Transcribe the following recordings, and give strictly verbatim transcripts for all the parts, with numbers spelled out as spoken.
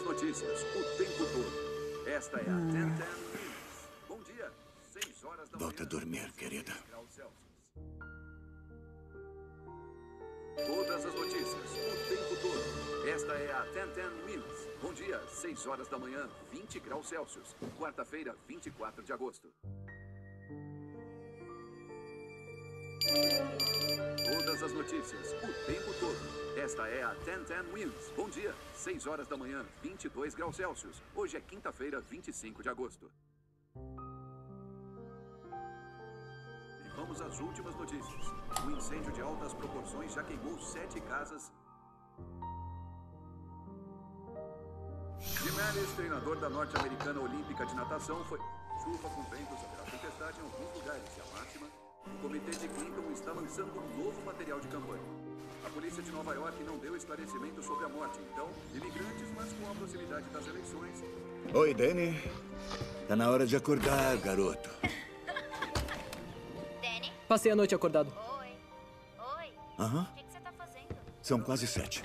notícias o tempo todo. Esta é a Hum. dez dez News. Bom dia. seis horas da manhã. Volta a dormir, querida. Todas as notícias o tempo todo. Esta é a dez dez News. Bom dia. seis horas da manhã, vinte graus Celsius. Quarta-feira, vinte e quatro de agosto. Todas as notícias, o tempo todo. Esta é a dez dez News. Bom dia, seis horas da manhã, vinte e dois graus Celsius. Hoje é quinta-feira, vinte e cinco de agosto. E vamos às últimas notícias. Um incêndio de altas proporções já queimou sete casas. Jim Ellis, treinador da norte-americana olímpica de natação, foi... Chuva com ventos haverá tempestade em alguns lugares e a máxima... O comitê de Clinton está lançando um novo material de campanha. A polícia de Nova York não deu esclarecimento sobre a morte. Então, imigrantes, mas com a proximidade das eleições... Oi, Danny. Tá na hora de acordar, garoto. Danny? Passei a noite acordado. Oi. Oi. Aham. O que, que você tá fazendo? São quase sete.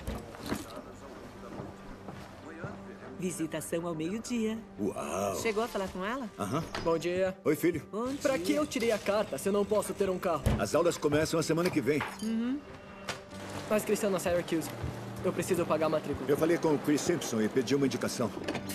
Visitação ao meio-dia. Uau. Chegou a falar com ela? Aham. Bom dia. Oi, filho. Bom Pra dia. que eu tirei a carta se eu não posso ter um carro? As aulas começam a semana que vem. Mas cresceu na Syracuse. Eu preciso pagar a matrícula. Eu falei com o Chris Simpson e pedi uma indicação.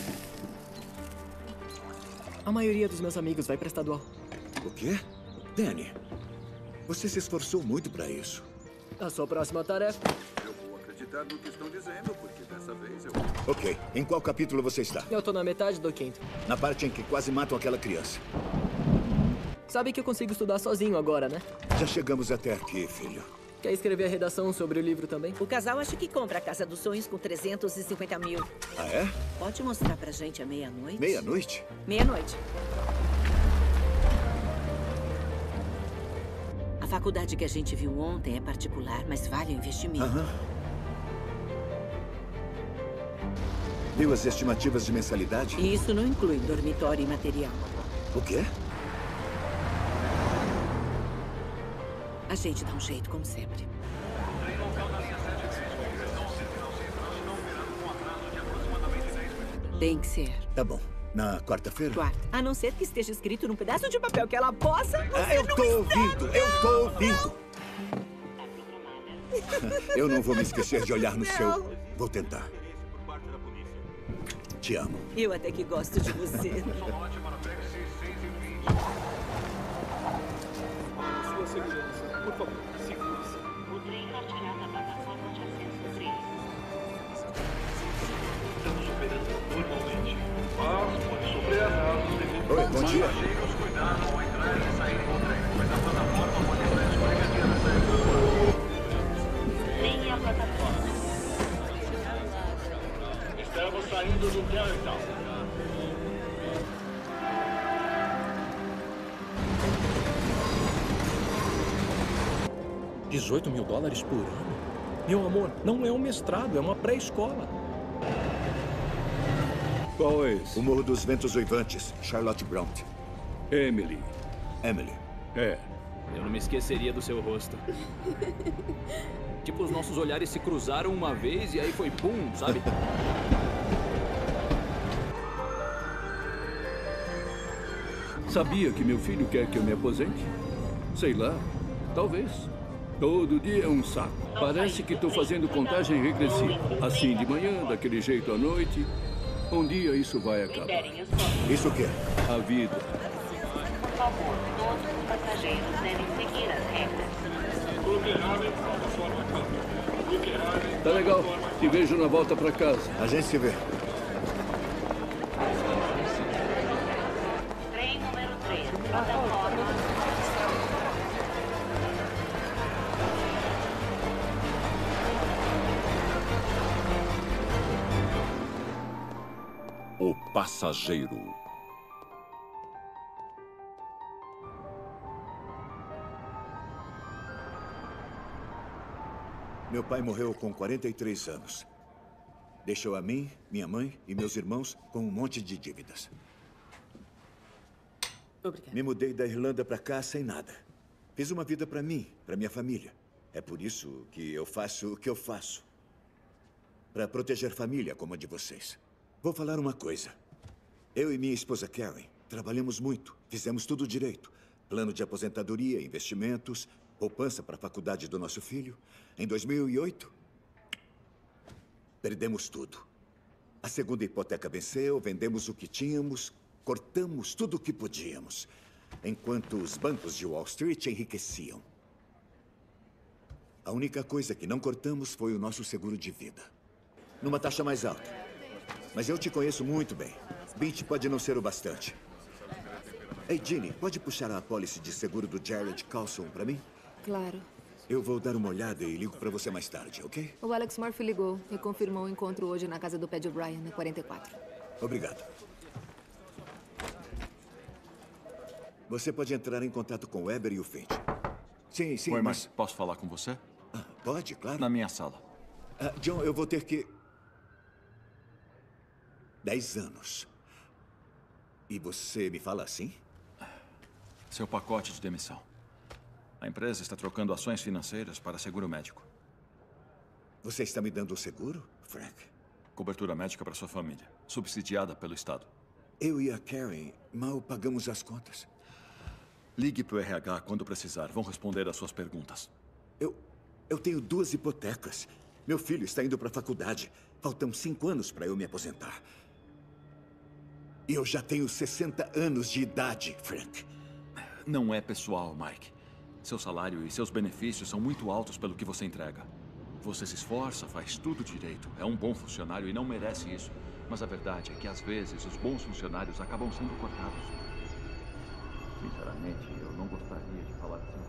A maioria dos meus amigos vai pra estadual. O quê? Danny, você se esforçou muito pra isso. A sua próxima tarefa. Eu vou acreditar no que estão dizendo, porque dessa vez eu... Ok, em qual capítulo você está? Eu tô na metade do quinto. Na parte em que quase matam aquela criança. Sabe que eu consigo estudar sozinho agora, né? Já chegamos até aqui, filho. Quer escrever a redação sobre o livro também? O casal acha que compra a Casa dos Sonhos com trezentos e cinquenta mil. Ah, é? Pode mostrar pra gente à meia-noite? Meia-noite? Meia-noite. A faculdade que a gente viu ontem é particular, mas vale o investimento. Aham. Viu as estimativas de mensalidade? E isso não inclui dormitório e material. O quê? A gente dá um jeito, como sempre. Tem que ser. Tá bom. Na quarta-feira? Quarta. A não ser que esteja escrito num pedaço de papel que ela possa. Ah, Você eu não tô está, ouvindo! não, Eu tô não. ouvindo! Eu não vou me esquecer de olhar no Não. seu... Vou tentar. Te amo. Eu até que gosto de você. Sua segurança. Por favor, segure-se. O trem partirá da plataforma de acesso três. Estamos operando normalmente, mas pode sofrer atrasos devido Oi, bom dia. passageiros. Cuidado ao entrar e sair do trem, pois a plataforma pode estar escorregadia. Venha à plataforma. Estamos saindo do Terminal. dezoito mil dólares por ano? Meu amor, não é um mestrado, é uma pré-escola. Qual é esse? O Morro dos Ventos Uivantes, Charlotte Brown. Emily. Emily. É. Eu não me esqueceria do seu rosto. Tipo, os nossos olhares se cruzaram uma vez e aí foi pum, sabe? Sabia que meu filho quer que eu me aposente? Sei lá. Talvez. Todo dia é um saco. Parece que estou fazendo contagem regressiva. Assim de manhã, daquele jeito à noite. Um dia isso vai acabar. Liberem os corpos. Isso o quê? A vida. Por favor, todos os passageiros devem seguir as regras. Tá legal. Te vejo na volta pra casa. A gente se vê. Trem número três, plataforma. O passageiro. Meu pai morreu com quarenta e três anos. Deixou a mim, minha mãe e meus irmãos com um monte de dívidas. Obrigada. Me mudei da Irlanda pra cá sem nada. Fiz uma vida pra mim, pra minha família. É por isso que eu faço o que eu faço. Pra proteger família como a de vocês. Vou falar uma coisa. Eu e minha esposa Karen trabalhamos muito. Fizemos tudo direito. Plano de aposentadoria, investimentos, poupança para a faculdade do nosso filho. Em dois mil e oito, perdemos tudo. A segunda hipoteca venceu, vendemos o que tínhamos, cortamos tudo o que podíamos, enquanto os bancos de Wall Street enriqueciam. A única coisa que não cortamos foi o nosso seguro de vida. Numa taxa mais alta. Mas eu te conheço muito bem. vinte pode não ser o bastante. Ei, Ginny, pode puxar a apólice de seguro do Jared Carlson para mim? Claro. Eu vou dar uma olhada e ligo para você mais tarde, ok? O Alex Murphy ligou e confirmou o encontro hoje na casa do Paddy O'Brien, na quarenta e quatro. Obrigado. Você pode entrar em contato com o Weber e o Finch. Sim, sim, Oi, mas... mas posso falar com você? Ah, pode, claro. Na minha sala. Ah, John, eu vou ter que... Dez anos. E você me fala assim? Seu pacote de demissão. A empresa está trocando ações financeiras para seguro médico. Você está me dando o seguro, Frank? Cobertura médica para sua família, subsidiada pelo Estado. Eu e a Karen mal pagamos as contas. Ligue para o R H quando precisar. Vão responder às suas perguntas. Eu... eu tenho duas hipotecas. Meu filho está indo para a faculdade. Faltam cinco anos para eu me aposentar. E eu já tenho sessenta anos de idade, Frank. Não é pessoal, Mike. Seu salário e seus benefícios são muito altos pelo que você entrega. Você se esforça, faz tudo direito. É um bom funcionário e não merece isso. Mas a verdade é que, às vezes, os bons funcionários acabam sendo cortados. Sinceramente, eu não gostaria de falar assim.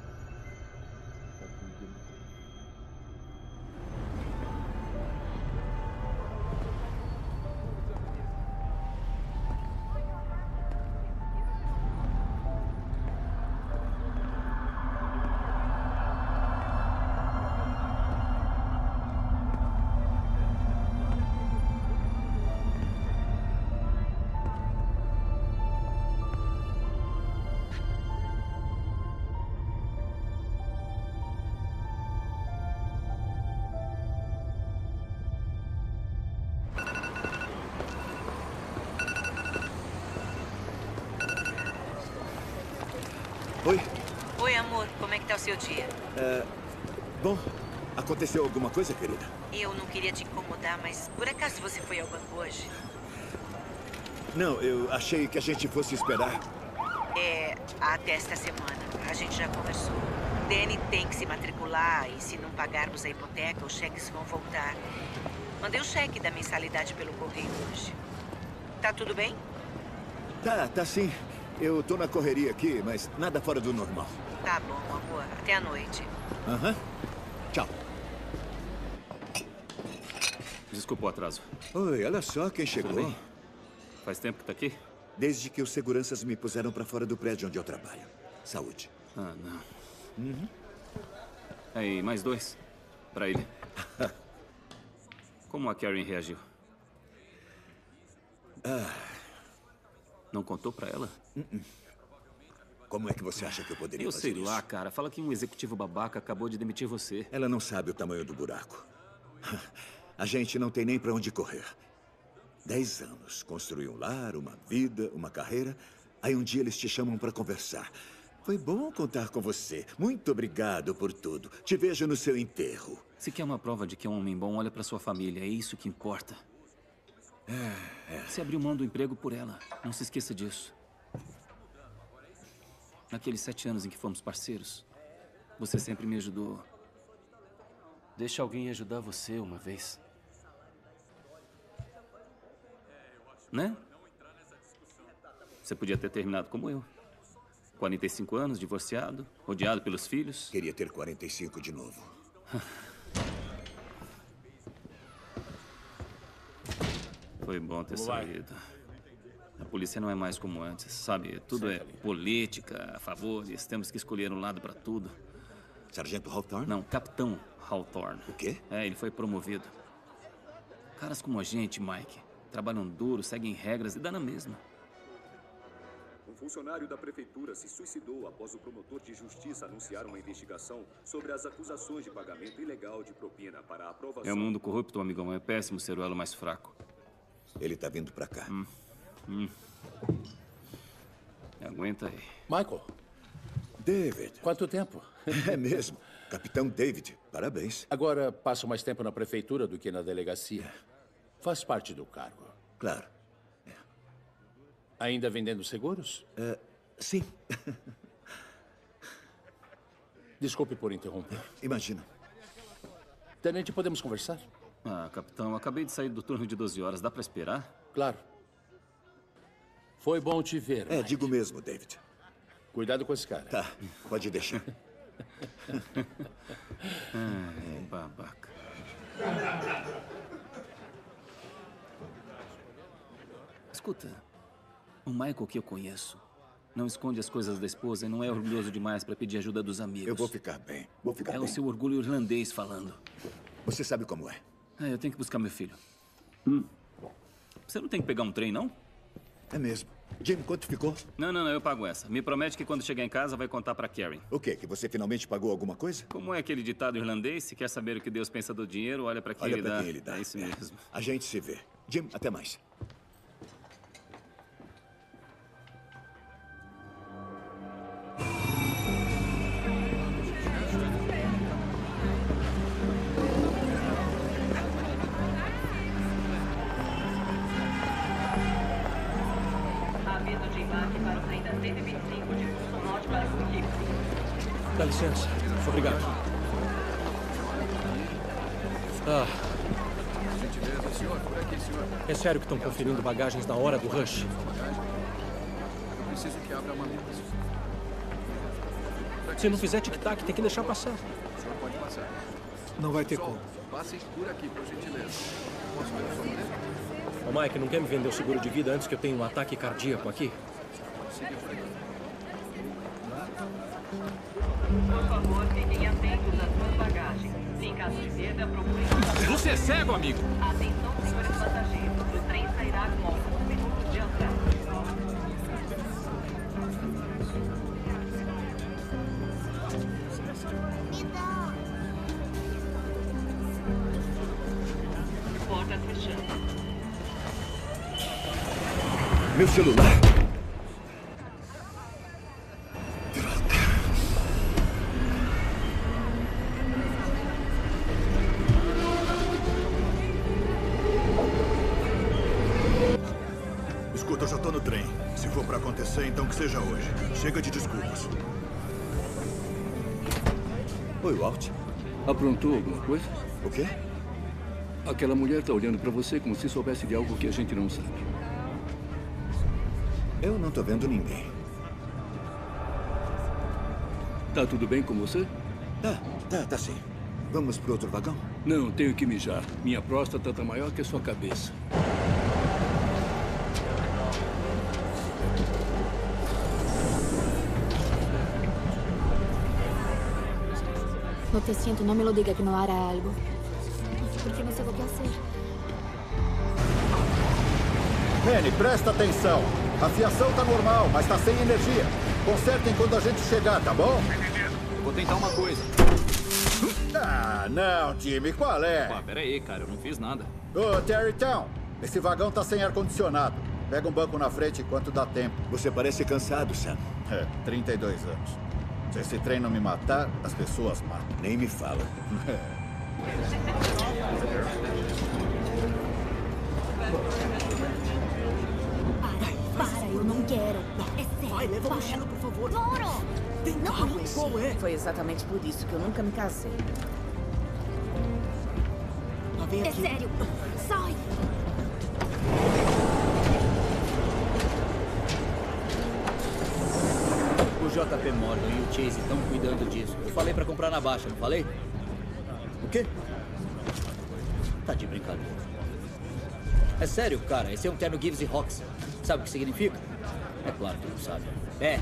Oi? Oi, amor. Como é que tá o seu dia? É... Bom, aconteceu alguma coisa, querida? Eu não queria te incomodar, mas por acaso você foi ao banco hoje? Não, eu achei que a gente fosse esperar. É, até esta semana. A gente já conversou. Danny tem que se matricular e se não pagarmos a hipoteca, os cheques vão voltar. Mandei o cheque da mensalidade pelo correio hoje. Tá tudo bem? Tá, tá sim. Eu tô na correria aqui, mas nada fora do normal. Tá bom, amor. Até a noite. Aham. Tchau. Desculpa o atraso. Oi, olha só quem chegou. Tudo bem? Faz tempo que tá aqui? Desde que os seguranças me puseram pra fora do prédio onde eu trabalho. Saúde. Ah, não. Uhum. Aí, mais dois. Pra ele. Como a Karen reagiu? Ah... Não contou pra ela? Uh-uh. Como é que você acha que eu poderia eu fazer isso? Eu sei lá, cara. Fala que um executivo babaca acabou de demitir você. Ela não sabe o tamanho do buraco. A gente não tem nem pra onde correr. Dez anos. Construir um lar, uma vida, uma carreira. Aí um dia eles te chamam pra conversar. Foi bom contar com você. Muito obrigado por tudo. Te vejo no seu enterro. Se quer uma prova de que é um homem bom, olha pra sua família. É isso que importa. É, é. Você abriu mão do emprego por ela. Não se esqueça disso. Naqueles sete anos em que fomos parceiros, você sempre me ajudou. Deixa alguém ajudar você uma vez. Né? Você podia ter terminado como eu. quarenta e cinco anos, divorciado, odiado pelos filhos. Queria ter quarenta e cinco de novo. Foi bom ter saído. A polícia não é mais como antes, sabe? Tudo é política, favores, temos que escolher um lado pra tudo. Sargento Hawthorne? Não, Capitão Hawthorne. O quê? É, ele foi promovido. Caras como a gente, Mike, trabalham duro, seguem regras e dá na mesma. Um funcionário da prefeitura se suicidou após o promotor de justiça anunciar uma investigação sobre as acusações de pagamento ilegal de propina para a aprovação... É um mundo corrupto, amigão. É péssimo ser o elo mais fraco. Ele tá vindo pra cá. Hum. Hum. Aguenta aí. Michael. David. Quanto tempo? É mesmo. Capitão David, parabéns. Agora passo mais tempo na prefeitura do que na delegacia. Faz parte do cargo. Claro. É. Ainda vendendo seguros? Uh, sim. Desculpe por interromper. Imagina. Tenente, podemos conversar? Ah, capitão, acabei de sair do turno de doze horas. Dá pra esperar? Claro. Foi bom te ver. É, Mike. Digo mesmo, David. Cuidado com esse cara. Tá, pode deixar. Ai, babaca. Escuta, o Michael que eu conheço não esconde as coisas da esposa e não é orgulhoso demais para pedir ajuda dos amigos. Eu vou ficar bem. Vou ficar é bem. É o seu orgulho irlandês falando. Você sabe como é. Ah, eu tenho que buscar meu filho. Hum. Você não tem que pegar um trem, não? É mesmo. Jim, quanto ficou? Não, não, não, eu pago essa. Me promete que quando chegar em casa vai contar pra Karen. O quê? Que você finalmente pagou alguma coisa? Como é aquele ditado irlandês? Se quer saber o que Deus pensa do dinheiro, olha pra quem, olha ele, pra dá. quem ele dá. É isso é. mesmo. A gente se vê. Jim, até mais. Dá licença. Obrigado. Ah. É sério que estão conferindo bagagens na hora do rush? Eu preciso que abra a maleta. Se não fizer tic-tac, tem que deixar passar. O senhor pode passar. Não vai ter como. Passem por aqui, por gentileza. Posso ver a sua maleta? Ô, Mike, não quer me vender o seguro de vida antes que eu tenha um ataque cardíaco aqui? Por favor, fiquem atentos às suas bagagens. Em caso de perda, procurem... Você é cego, amigo! Atenção, senhores passageiros. O trem sairá com alguns minutos de atraso. Portas fechando. Meu celular! Escuta, eu já tô no trem. Se for pra acontecer, então que seja hoje. Chega de desculpas. Oi, Walt. Aprontou alguma coisa? O quê? Aquela mulher tá olhando pra você como se soubesse de algo que a gente não sabe. Eu não tô vendo ninguém. Tá tudo bem com você? Tá, tá, tá sim. Vamos pro outro vagão? Não, tenho que mijar. Minha próstata tá maior que a sua cabeça. Lo que siento, no me lo diga que no hará algo. Porque no sé lo que hacer. Penny, presta atenção. A fiação tá normal, mas tá sem energia. Consertem quando a gente chegar, tá bom? Vou tentar uma coisa. Ah, não, Jimmy, qual é? Pá, pera aí, cara, eu não fiz nada. Ô, Terrytown, esse vagão tá sem ar-condicionado. Pega um banco na frente enquanto dá tempo. Você parece cansado, Sam. É, trinta e dois anos. Se esse trem não me matar, as pessoas matam. Nem me fala. Para, para, eu não quero. É sério. Vai, leva a mochila, por favor. Moro! Tem calma, qual é? Foi exatamente por isso que eu nunca me casei. Ah, vem É aqui. sério. Sai! O J P Morgan e o Chase estão cuidando disso. Eu falei pra comprar na baixa, não falei? O quê? Tá de brincadeira. É sério, cara. Esse é um terno Gibbs e Rocks. Sabe o que significa? É claro que não sabe. É.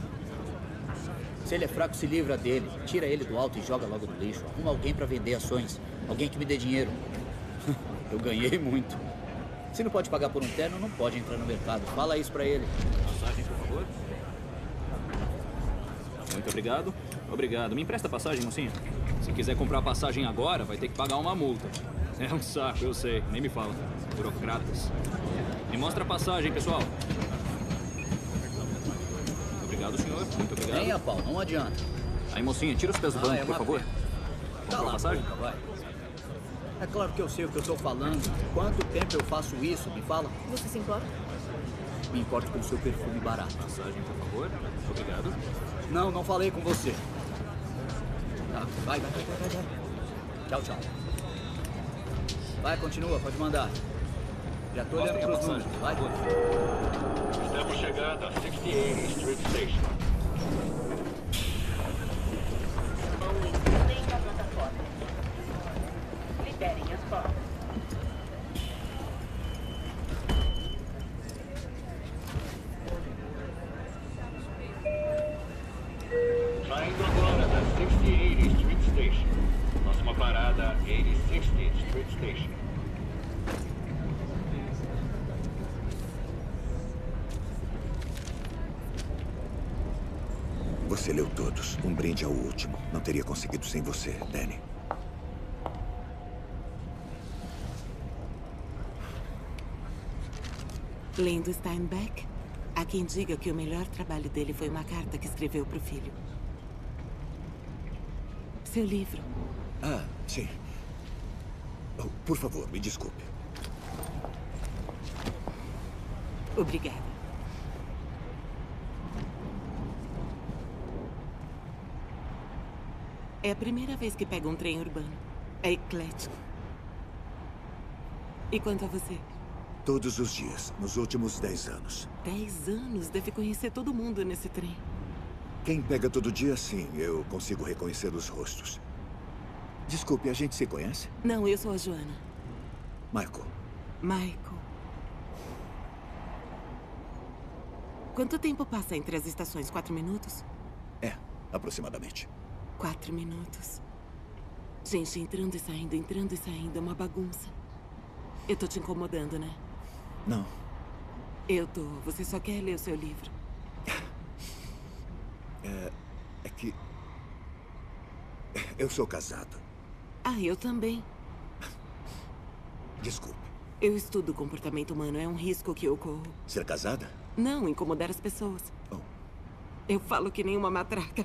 Se ele é fraco, se livra dele. Tira ele do alto e joga logo no lixo. Arruma alguém pra vender ações. Alguém que me dê dinheiro. Eu ganhei muito. Se não pode pagar por um terno, não pode entrar no mercado. Fala isso pra ele. Passagem, por favor. Muito obrigado. Obrigado. Me empresta a passagem, mocinha? Se quiser comprar a passagem agora, vai ter que pagar uma multa. É um saco, eu sei. Nem me fala. Burocratas. Me mostra a passagem, pessoal. Obrigado, senhor. Muito obrigado. Nem a pau, não adianta. Aí, mocinha, tira os pés do banco, Ah, é por uma favor. pena. Comprou Cala a a passagem? boca, vai. É claro que eu sei o que eu tô falando. Quanto tempo eu faço isso? Me fala. Você se importa? Me importo com o seu perfume barato. Passagem, por favor. Obrigado. Não, não falei com você. Tá, vai, vai, vai, vai, vai. Tchau, tchau. Vai, continua, pode mandar. Já tô olhando pros números, vai. Estamos chegando a sessenta e oito Street Station. Nem na plataforma. Liberem as portas. Saindo agora da sessenta e oito Street Station. Próxima parada, oitenta e sexta Street Station. Você leu todos. Um brinde ao último. Não teria conseguido sem você, Danny. Lendo Steinbeck, há quem diga que o melhor trabalho dele foi uma carta que escreveu para o filho. Seu livro. Ah, sim. Oh, por favor, me desculpe. Obrigada. É a primeira vez que pego um trem urbano. É eclético. E quanto a você? Todos os dias, nos últimos dez anos. Dez anos? Deve conhecer todo mundo nesse trem. Quem pega todo dia, sim, eu consigo reconhecer os rostos. Desculpe, a gente se conhece? Não, eu sou a Joana. Michael. Michael. Quanto tempo passa entre as estações? Quatro minutos? É, aproximadamente. Quatro minutos. Gente entrando e saindo, entrando e saindo. É uma bagunça. Eu tô te incomodando, né? Não. Eu tô. Você só quer ler o seu livro. É, é que... Eu sou casado. Ah, eu também. Desculpe. Eu estudo o comportamento humano. É um risco que eu corro. Ser casada? Não, incomodar as pessoas. Oh. Eu falo que nem uma matraca.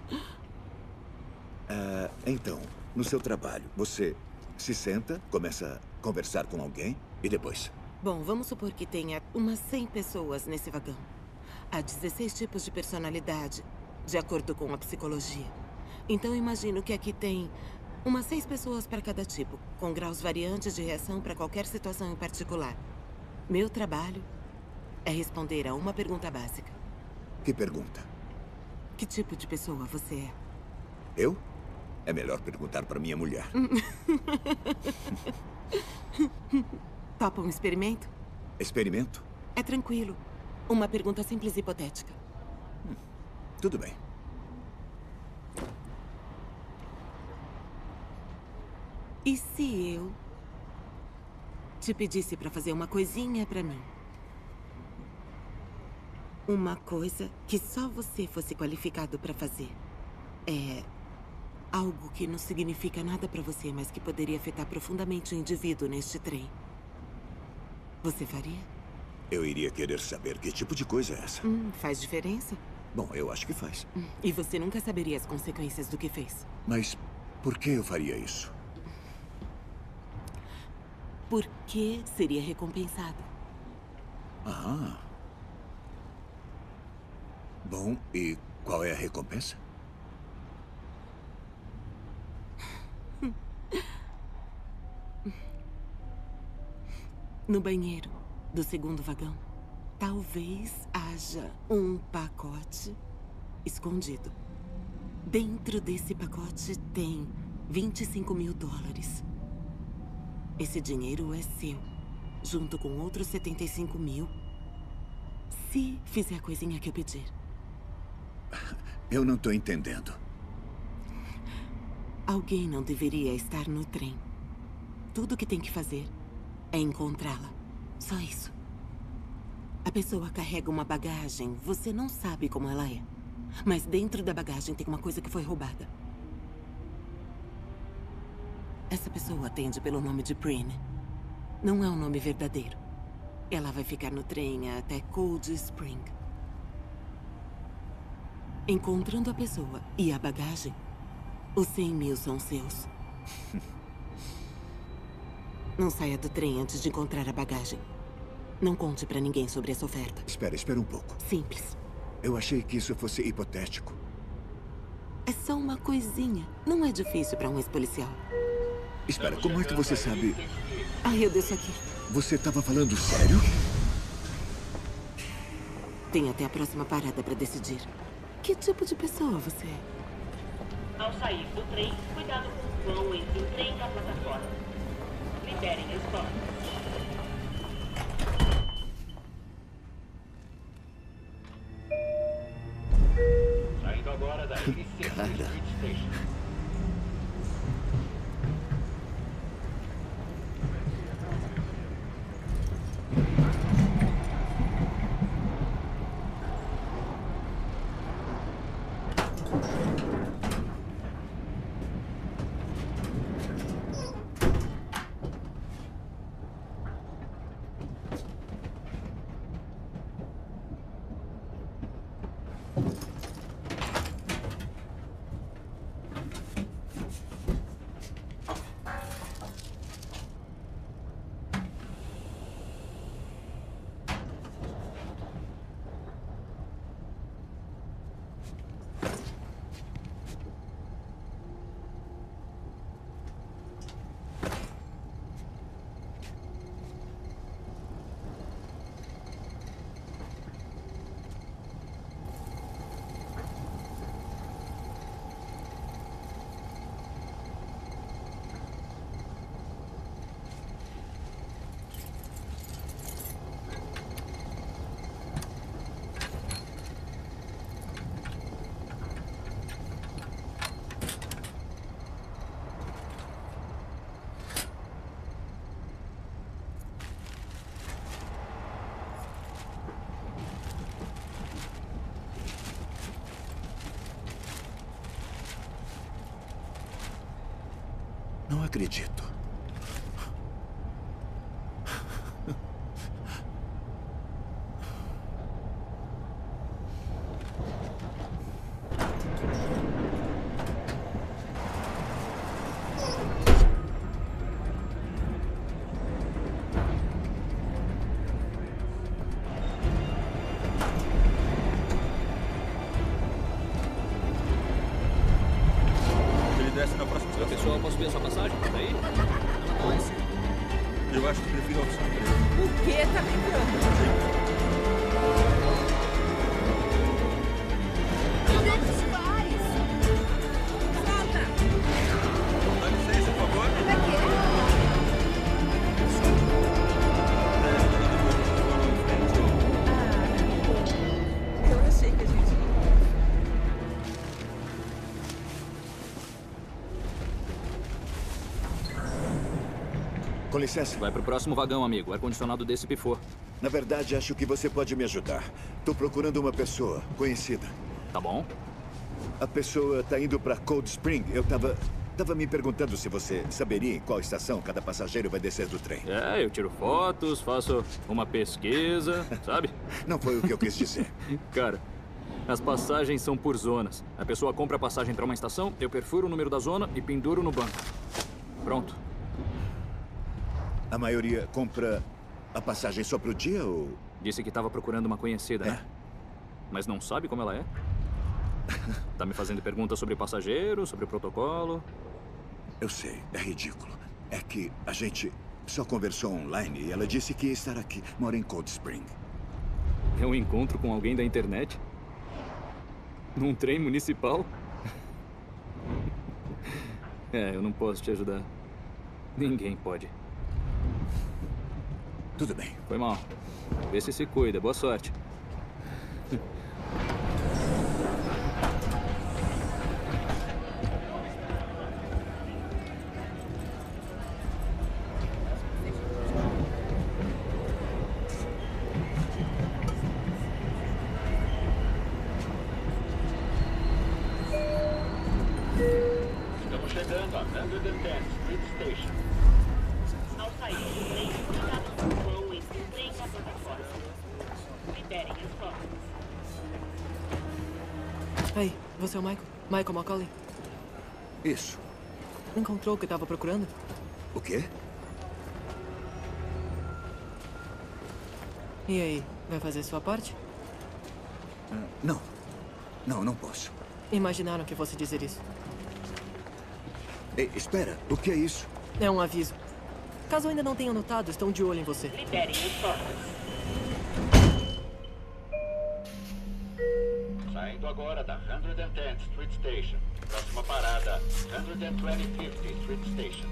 Uh, então, no seu trabalho, você se senta, começa a conversar com alguém e depois? Bom, vamos supor que tenha umas cem pessoas nesse vagão. Há dezesseis tipos de personalidade, de acordo com a psicologia. Então, imagino que aqui tem umas seis pessoas para cada tipo, com graus variantes de reação para qualquer situação em particular. Meu trabalho é responder a uma pergunta básica. Que pergunta? Que tipo de pessoa você é? Eu? É melhor perguntar para minha mulher. Topa um experimento? Experimento? É tranquilo. Uma pergunta simples e hipotética. Hum, tudo bem. E se eu te pedisse para fazer uma coisinha para mim? Uma coisa que só você fosse qualificado para fazer. É algo que não significa nada para você, mas que poderia afetar profundamente o indivíduo neste trem. Você faria? Eu iria querer saber que tipo de coisa é essa. Hum, faz diferença? Bom, eu acho que faz. Hum, e você nunca saberia as consequências do que fez. Mas por que eu faria isso? Porque seria recompensado. Ah. Bom, e qual é a recompensa? No banheiro do segundo vagão, talvez haja um pacote escondido. Dentro desse pacote tem vinte e cinco mil dólares. Esse dinheiro é seu, junto com outros setenta e cinco mil, se fizer a coisinha que eu pedir. Eu não estou entendendo. Alguém não deveria estar no trem. Tudo que tem que fazer é encontrá-la. Só isso. A pessoa carrega uma bagagem, você não sabe como ela é. Mas dentro da bagagem tem uma coisa que foi roubada. Essa pessoa atende pelo nome de Prine. Não é um nome verdadeiro. Ela vai ficar no trem até Cold Spring. Encontrando a pessoa e a bagagem, os cem mil são seus. Não saia do trem antes de encontrar a bagagem. Não conte pra ninguém sobre essa oferta. Espera, espera um pouco. Simples. Eu achei que isso fosse hipotético. É só uma coisinha. Não é difícil pra um ex-policial. Espera, como é que você sabe... Ah, eu desço aqui. Você estava falando sério? Tem até a próxima parada pra decidir. Que tipo de pessoa você é? Ao sair do trem, cuidado com o vão entre o trem e a plataforma. Liberem as portas. Saindo agora da L C Cara. Station. Não acredito. Ele desce na próxima estação. Pessoal, posso ver essa passagem? Tá aí? Eu acho que prefiro a opção três. O quê? Tá brincando? Onde é que isso vai? Solta! Dá licença, por favor. Pra quê? Ah, eu achei que a gente... Com licença. Vai pro próximo vagão, amigo. O ar-condicionado desse pifou. Na verdade, acho que você pode me ajudar. Tô procurando uma pessoa conhecida. Tá bom. A pessoa tá indo pra Cold Spring. Eu tava... Tava me perguntando se você saberia em qual estação cada passageiro vai descer do trem. É, eu tiro fotos, faço uma pesquisa, sabe? Não foi o que eu quis dizer. Cara, as passagens são por zonas. A pessoa compra a passagem pra uma estação, eu perfuro o número da zona e penduro no banco. Pronto. A maioria compra a passagem só pro dia ou... Disse que estava procurando uma conhecida, É. né? Mas não sabe como ela é? Tá me fazendo perguntas sobre passageiro, sobre o protocolo. Eu sei, é ridículo. É que a gente só conversou online e ela disse que ia estar aqui. Mora em Cold Spring. É um encontro com alguém da internet? Num trem municipal? É, eu não posso te ajudar. Ninguém pode. Tudo bem. Foi mal. Vê se se cuida. Boa sorte. Você é o Michael? Michael Macaulay? Isso. Encontrou o que estava procurando? O quê? E aí, vai fazer sua parte? Uh, não. Não, não posso. Imaginaram que fosse dizer isso. Ei, espera. O que é isso? É um aviso. Caso ainda não tenha notado, estão de olho em você. Liberem os corpos. Saindo agora da one hundred tenth Street Station. Próxima parada, one hundred twenty-fifth Street Station.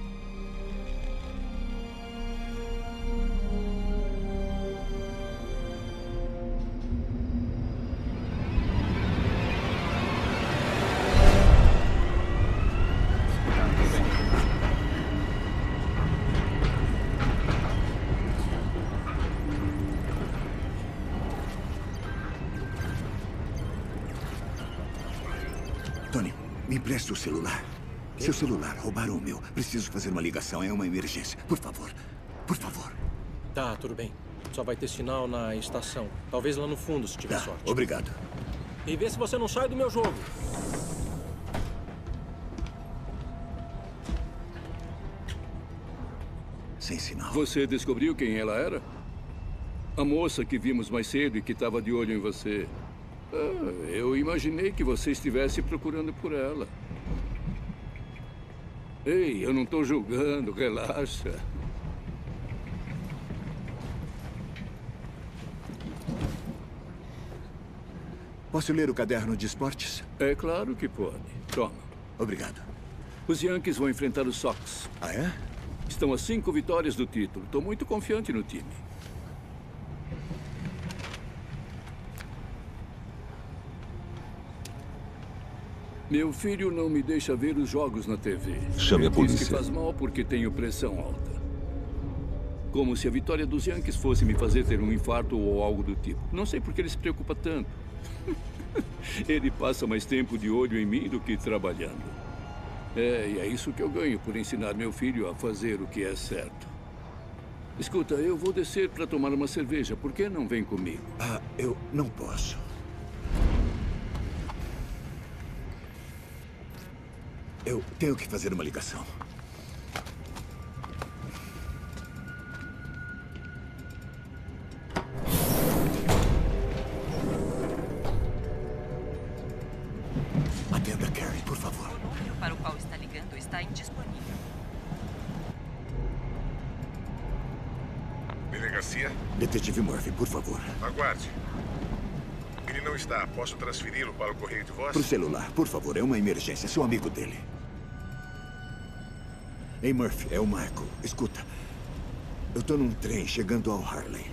Tony, me empresta o celular. Seu celular, roubaram o meu. Preciso fazer uma ligação, é uma emergência. Por favor, por favor. Tá, tudo bem. Só vai ter sinal na estação. Talvez lá no fundo, se tiver Tá, sorte. obrigado. E vê se você não sai do meu jogo. Sem sinal. Você descobriu quem ela era? A moça que vimos mais cedo e que estava de olho em você. Ah, eu imaginei que você estivesse procurando por ela. Ei, eu não estou julgando, relaxa. Posso ler o caderno de esportes? É claro que pode. Toma. Obrigado. Os Yankees vão enfrentar os Sox. Ah, é? Estão a cinco vitórias do título. Estou muito confiante no time. Meu filho não me deixa ver os jogos na T V. Chame a Ele diz que polícia. faz mal porque tenho pressão alta. Como se a vitória dos Yankees fosse me fazer ter um infarto ou algo do tipo. Não sei por que ele se preocupa tanto. Ele passa mais tempo de olho em mim do que trabalhando. É, e é isso que eu ganho por ensinar meu filho a fazer o que é certo. Escuta, eu vou descer para tomar uma cerveja. Por que não vem comigo? Ah, eu não posso. Eu tenho que fazer uma ligação. Atenda, Carrie, por favor. O número para o qual está ligando está indisponível. Delegacia? Detetive Murphy, por favor. Aguarde. Ele não está. Posso transferi-lo para o correio de voz? Pro celular, por favor. É uma emergência. Sou amigo dele. Ei, Murphy, é o Michael. Escuta. Eu tô num trem chegando ao Harley.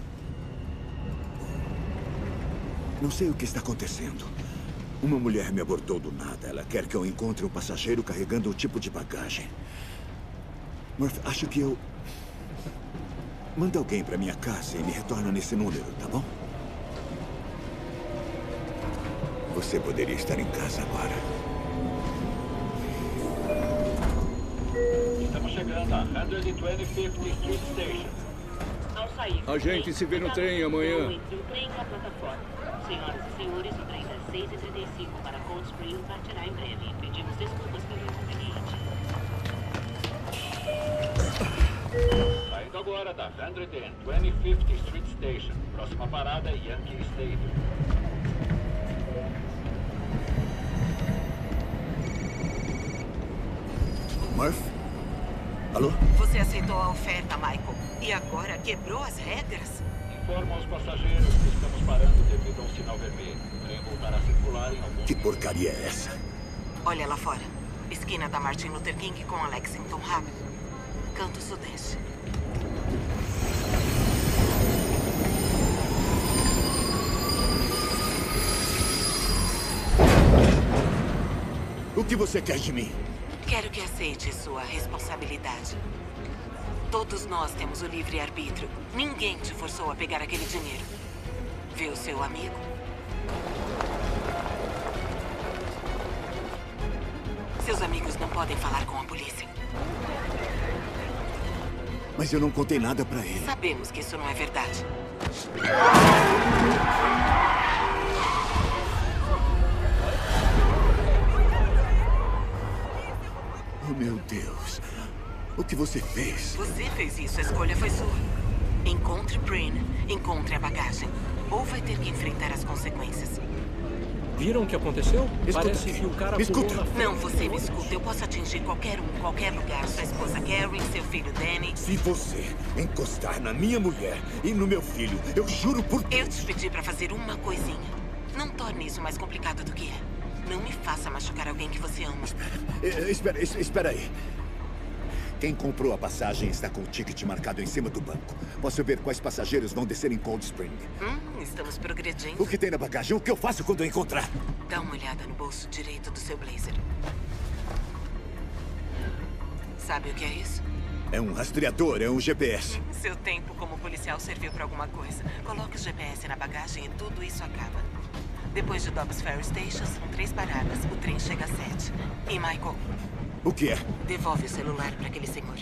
Não sei o que está acontecendo. Uma mulher me abordou do nada. Ela quer que eu encontre um passageiro carregando um tipo de bagagem. Murphy, acho que eu... Manda alguém para minha casa e me retorna nesse número, tá bom? Você poderia estar em casa agora. Estamos chegando a one hundred twenty-fifth Street Station. Ao sair, A gente se vê no trem amanhã. entre o trem e a plataforma. Senhoras e senhores, o trem das seis e trinta e cinco para Cold Spring partirá em breve. Pedimos desculpas pelo inconveniente. Saindo agora da one hundred twenty-fifth Street Station. Próxima parada, Yankee Stadium. Murphy? Alô? Você aceitou a oferta, Michael. E agora quebrou as regras? Informa aos passageiros que estamos parando devido a um sinal vermelho. O trem voltará a circular em algum... Que porcaria é essa? Olha lá fora. Esquina da Martin Luther King com a Lexington. Rápido. Canto sudeste. O que você quer de mim? Quero que aceite sua responsabilidade. Todos nós temos o livre-arbítrio. Ninguém te forçou a pegar aquele dinheiro. Vê o seu amigo? Seus amigos não podem falar com a polícia. Mas eu não contei nada pra ele. Sabemos que isso não é verdade. meu Deus. O que você fez? Você fez isso, a escolha foi sua. Encontre Bryn, encontre a bagagem. Ou vai ter que enfrentar as consequências. Viram o que aconteceu? Escuta, Parece que o cara me pulou escuta. na frente. Não, você me escuta. Eu posso atingir qualquer um, qualquer lugar. Sua esposa Karen, seu filho Danny. Se você encostar na minha mulher e no meu filho, eu juro por Deus. Eu te pedi pra fazer uma coisinha. Não torne isso mais complicado do que é. Não me faça machucar alguém que você ama. Eh, Espera, es- espera aí. Quem comprou a passagem está com o ticket marcado em cima do banco. Posso ver quais passageiros vão descer em Cold Spring. Hum, estamos progredindo. O que tem na bagagem? O que eu faço quando eu encontrar? Dá uma olhada no bolso direito do seu blazer. Sabe o que é isso? É um rastreador, é um G P S. Seu tempo como policial serviu pra alguma coisa. Coloque o G P S na bagagem e tudo isso acaba. Depois de Dobbs Ferry Station, são três paradas. O trem chega às sete. E, Michael, O que é? devolve o celular pra aquele senhor.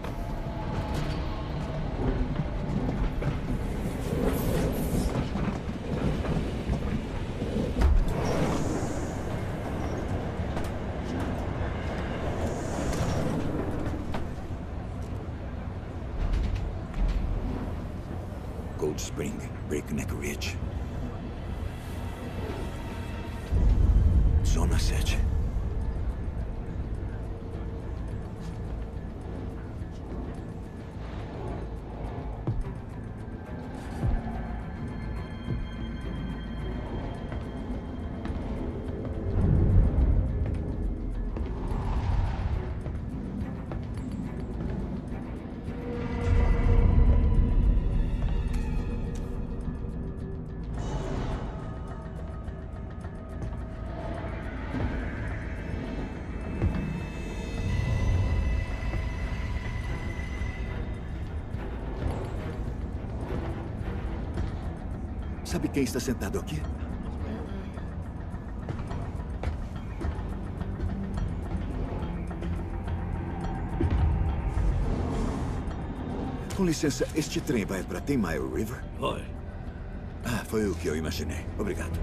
Cold Spring, Breakneck Ridge. Zona sete. Sabe quem está sentado aqui? Com licença, este trem vai para Ten Mile River? Vai. Ah, foi o que eu imaginei. Obrigado.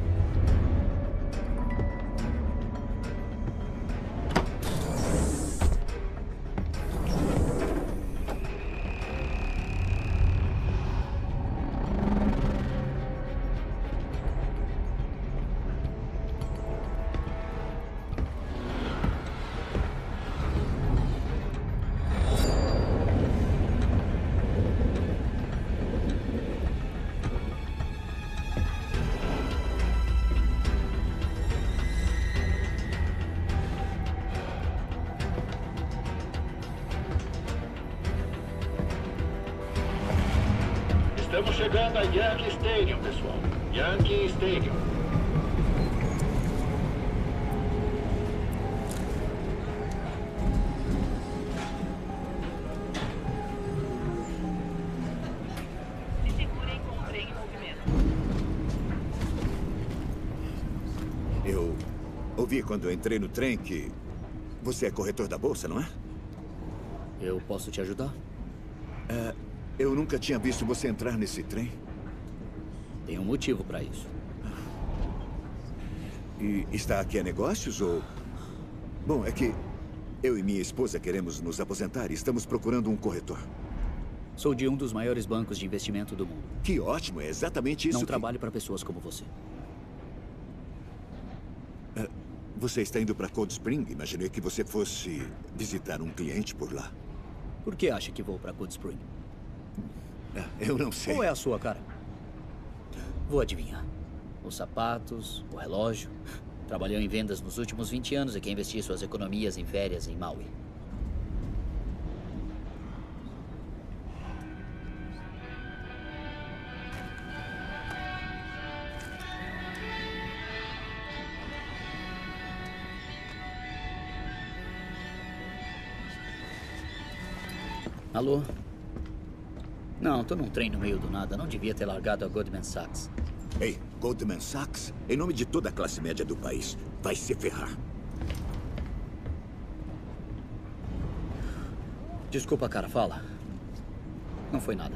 Estamos chegando a Yankee Stadium, pessoal. Yankee Stadium. Se segurem com o trem em movimento. Eu ouvi quando eu entrei no trem que você é corretor da bolsa, não é? Eu posso te ajudar? É, eu nunca tinha visto você entrar nesse trem. Tem um motivo para isso. E está aqui a negócios ou... Bom, é que eu e minha esposa queremos nos aposentar e estamos procurando um corretor. Sou de um dos maiores bancos de investimento do mundo. Que ótimo, é exatamente isso Não que... trabalho para pessoas como você. É, você está indo para Cold Spring? Imaginei que você fosse visitar um cliente por lá. Por que acha que vou para Cold Spring? É, eu não sei. Qual é a sua cara? Vou adivinhar. Os sapatos, o relógio. Trabalhou em vendas nos últimos vinte anos e quer investir suas economias em férias em Maui. Alô? Não, tô num trem no meio do nada. Não devia ter largado a Goldman Sachs. Ei, Goldman Sachs, em nome de toda a classe média do país, vai se ferrar. Desculpa, cara, fala. Não foi nada.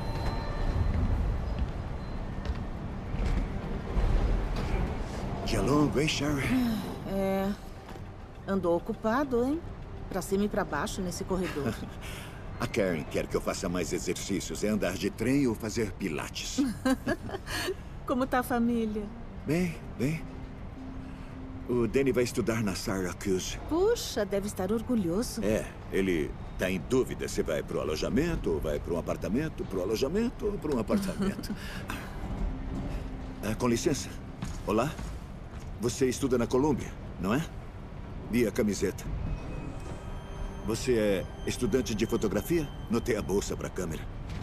Jalon? longo, hein, Sherry? É. Andou ocupado, hein? Pra cima e pra baixo nesse corredor. A Karen quer que eu faça mais exercícios. É andar de trem ou fazer pilates. Como tá a família? Bem, bem. O Danny vai estudar na Syracuse. Puxa, deve estar orgulhoso. É, ele tá em dúvida se vai pro alojamento ou vai pro um apartamento, pro alojamento ou pro um apartamento. Ah, com licença. Olá? Você estuda na Colômbia, não é? Vi a camiseta. Você é estudante de fotografia? Notei a bolsa para a câmera.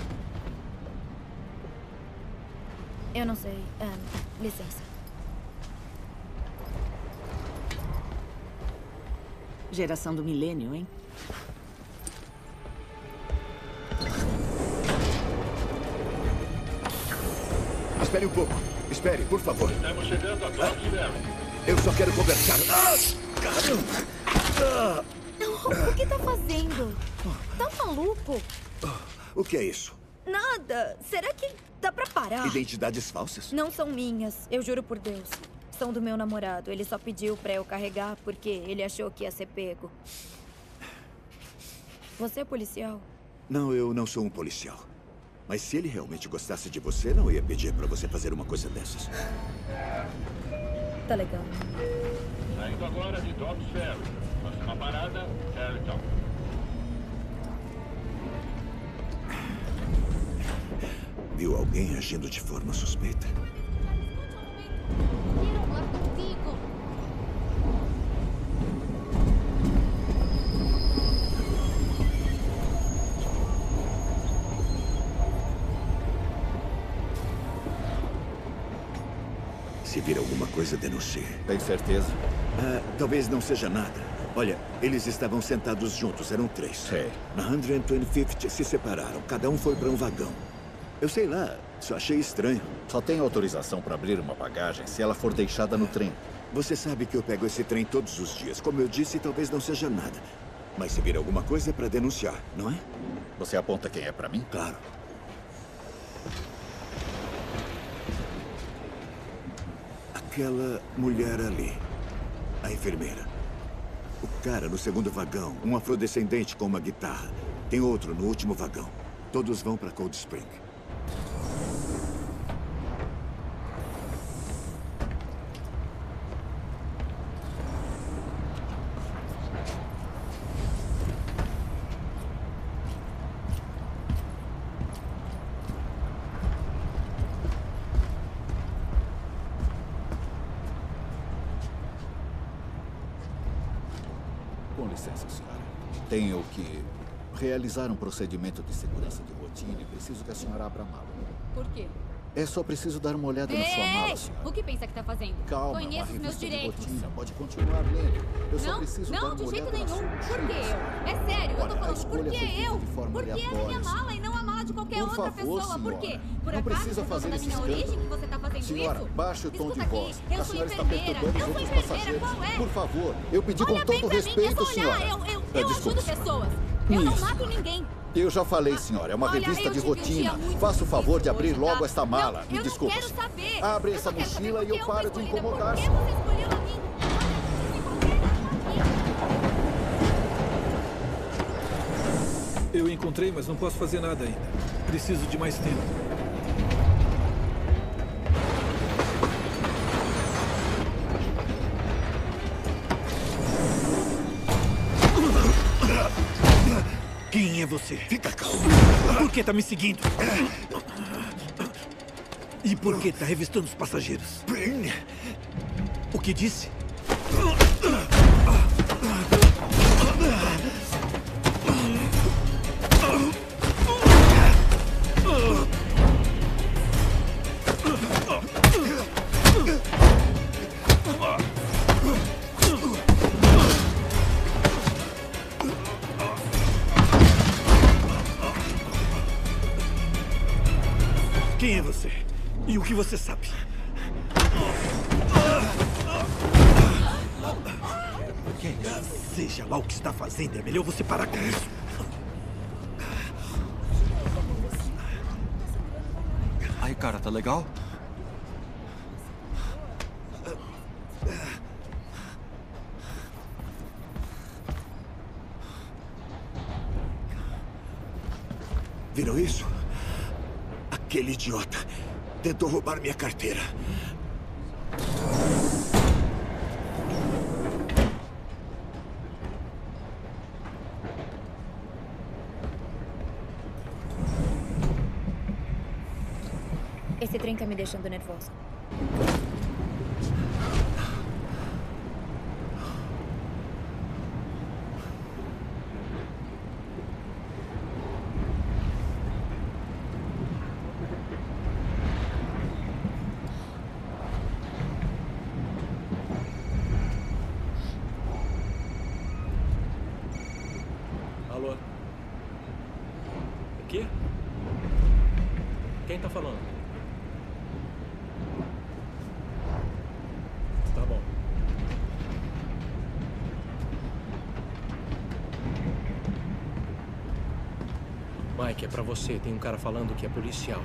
Eu não sei. Ah, licença. Geração do milênio, hein? Espere um pouco. Espere, por favor. Estamos chegando a Clarksville. Eu só quero conversar. Ah, Ah, o que tá fazendo? Tá maluco? O que é isso? Nada. Será que dá pra parar? Identidades falsas? Não são minhas, eu juro por Deus. São do meu namorado. Ele só pediu pra eu carregar porque ele achou que ia ser pego. Você é policial? Não, eu não sou um policial. Mas se ele realmente gostasse de você, não ia pedir pra você fazer uma coisa dessas. Tá legal. Saindo agora de Dobbs Ferry. Próxima parada, Tarrytown. Viu alguém agindo de forma suspeita? Quero falar contigo. Se vir alguma coisa, denuncie. Tem certeza? Ah, talvez não seja nada. Olha, eles estavam sentados juntos, eram três. Sei. Na cento e vinte e cinco se separaram, cada um foi para um vagão. Eu sei lá, só achei estranho. Só tem autorização para abrir uma bagagem se ela for deixada no trem. Você sabe que eu pego esse trem todos os dias. Como eu disse, talvez não seja nada. Mas se vir alguma coisa é para denunciar, não é? Você aponta quem é para mim? Claro. Aquela mulher ali, a enfermeira. O cara no segundo vagão, um afrodescendente com uma guitarra. Tem outro no último vagão. Todos vão para Cold Spring. Com licença, senhora. Tenho que realizar um procedimento de segurança de rotina e preciso que a senhora abra a mala. Por quê? É só preciso dar uma olhada na sua mala, senhora. O que pensa que tá fazendo? Calma, Conheço uma os meus revista de direitos. rotina. Pode continuar lendo. Eu só Não, preciso dar não, uma de jeito olhada na nenhum. sua Por que eu? É sério, eu tô Olha, a falando, por escolha que foi feita eu? de forma Por que a minha aleatória, mala e não a mala de qualquer Por outra favor, pessoa? Por quê? senhora. Por Não acaso, precisa por fazer causa da esse minha escândalo. origem que você tá fazendo Senhora, isso? baixe o tom Escuta de voz. aqui, eu A sou senhora está enfermeira, perturbando os eu sou outros enfermeira, passageiros. qual é? Por favor, eu pedi Olha com bem todo pra mim, respeito, é só olhar, senhora. eu, eu, É, eu desculpe, ajudo senhora. pessoas. Eu não Isso. mato ninguém. Eu já falei, senhora, é uma Olha, revista eu de tive um dia rotina. muito Faça o favor de abrir hoje, logo tá? esta mala. Eu, Me eu desculpa. não quero saber. Abre Eu essa só quero saber mochila e por eu que paro fui de escolhida, incomodar, por que senhora. você escolheu a mim? Eu encontrei, mas não posso fazer nada ainda. Preciso de mais tempo. Quem é você? Fica calmo. Por que tá me seguindo? E por que tá revistando os passageiros? O que disse? Quem é você? E o que você sabe? Seja lá o que está fazendo, é melhor você parar com isso. Aí, cara, tá legal? Viram isso? Aquele idiota tentou roubar minha carteira. Esse trem tá me deixando nervosa. Alô? O quê? Quem tá falando? Tá bom. Mike, é pra você. Tem um cara falando que é policial.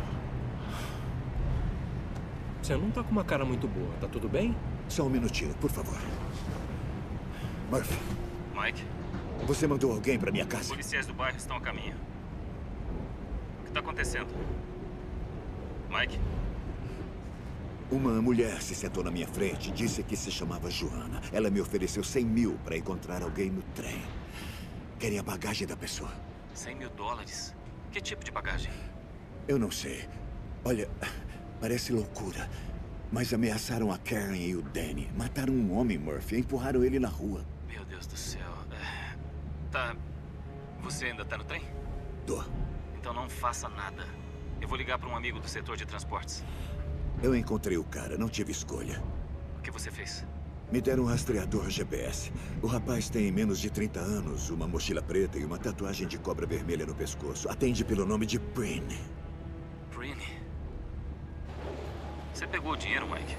Você não tá com uma cara muito boa. Tá tudo bem? Só um minutinho, por favor. Murphy. Mike? Você mandou alguém pra minha casa? Os policiais do bairro estão a caminho. O que tá acontecendo? Mike? Uma mulher se sentou na minha frente e disse que se chamava Joana. Ela me ofereceu cem mil para encontrar alguém no trem. Querem a bagagem da pessoa. cem mil dólares? Que tipo de bagagem? Eu não sei. Olha, parece loucura. Mas ameaçaram a Karen e o Danny. Mataram um homem, Murphy, e empurraram ele na rua. Meu Deus do céu. É... Tá... Você ainda tá no trem? Tô. Então não faça nada. Eu vou ligar para um amigo do setor de transportes. Eu encontrei o cara, não tive escolha. O que você fez? Me deram um rastreador G P S. O rapaz tem menos de trinta anos, uma mochila preta e uma tatuagem de cobra vermelha no pescoço. Atende pelo nome de Prine. Prine? Você pegou o dinheiro, Mike?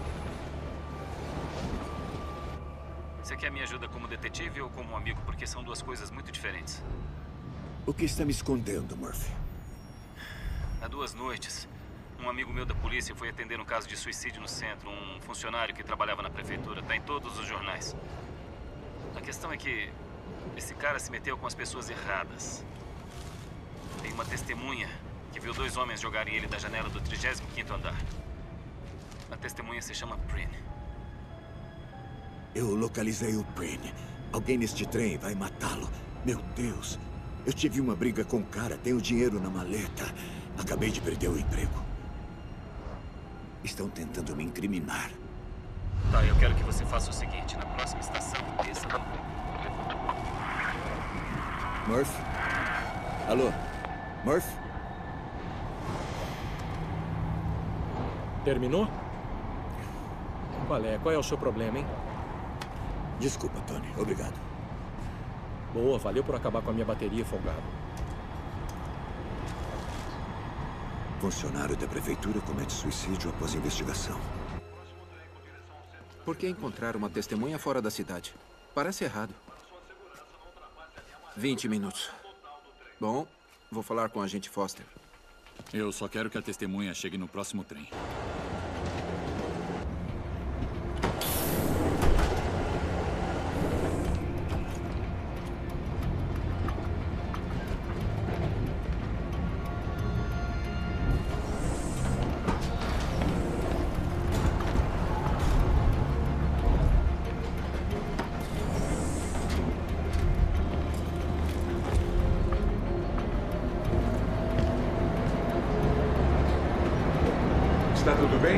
Você quer minha ajuda como detetive ou como amigo? Porque são duas coisas muito diferentes. O que está me escondendo, Murphy? Há duas noites, um amigo meu da polícia foi atender um caso de suicídio no centro. Um funcionário que trabalhava na prefeitura. Está em todos os jornais. A questão é que esse cara se meteu com as pessoas erradas. Tem uma testemunha que viu dois homens jogarem ele da janela do trigésimo quinto andar. A testemunha se chama Prine. Eu localizei o Prine. Alguém neste trem vai matá-lo. Meu Deus. Eu tive uma briga com o cara. Tenho dinheiro na maleta. Acabei de perder o emprego. Estão tentando me incriminar. Tá, eu quero que você faça o seguinte. Na próxima estação, desça do... Murphy? Alô? Murphy? Terminou? Qual é? Qual é o seu problema, hein? Desculpa, Tony. Obrigado. Boa, valeu por acabar com a minha bateria, folgado. Funcionário da prefeitura comete suicídio após investigação. Por que encontrar uma testemunha fora da cidade? Parece errado. vinte minutos. Bom, vou falar com o agente Foster. Eu só quero que a testemunha chegue no próximo trem. Está tudo bem?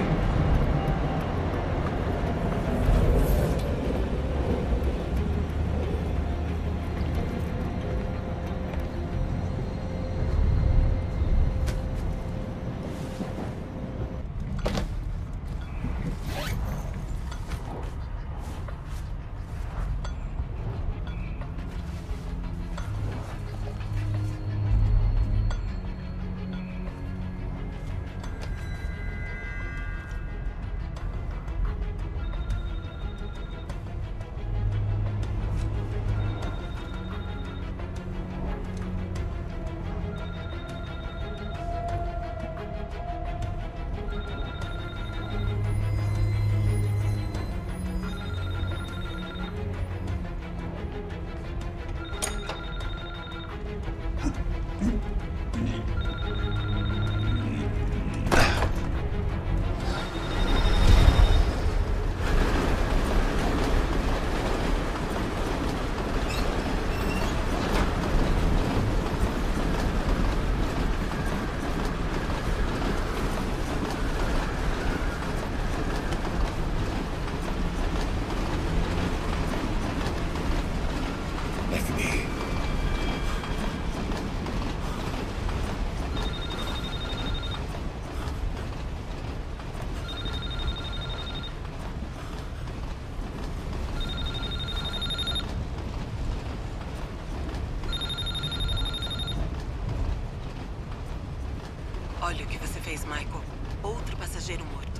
Olha o que você fez, Michael. Outro passageiro morto.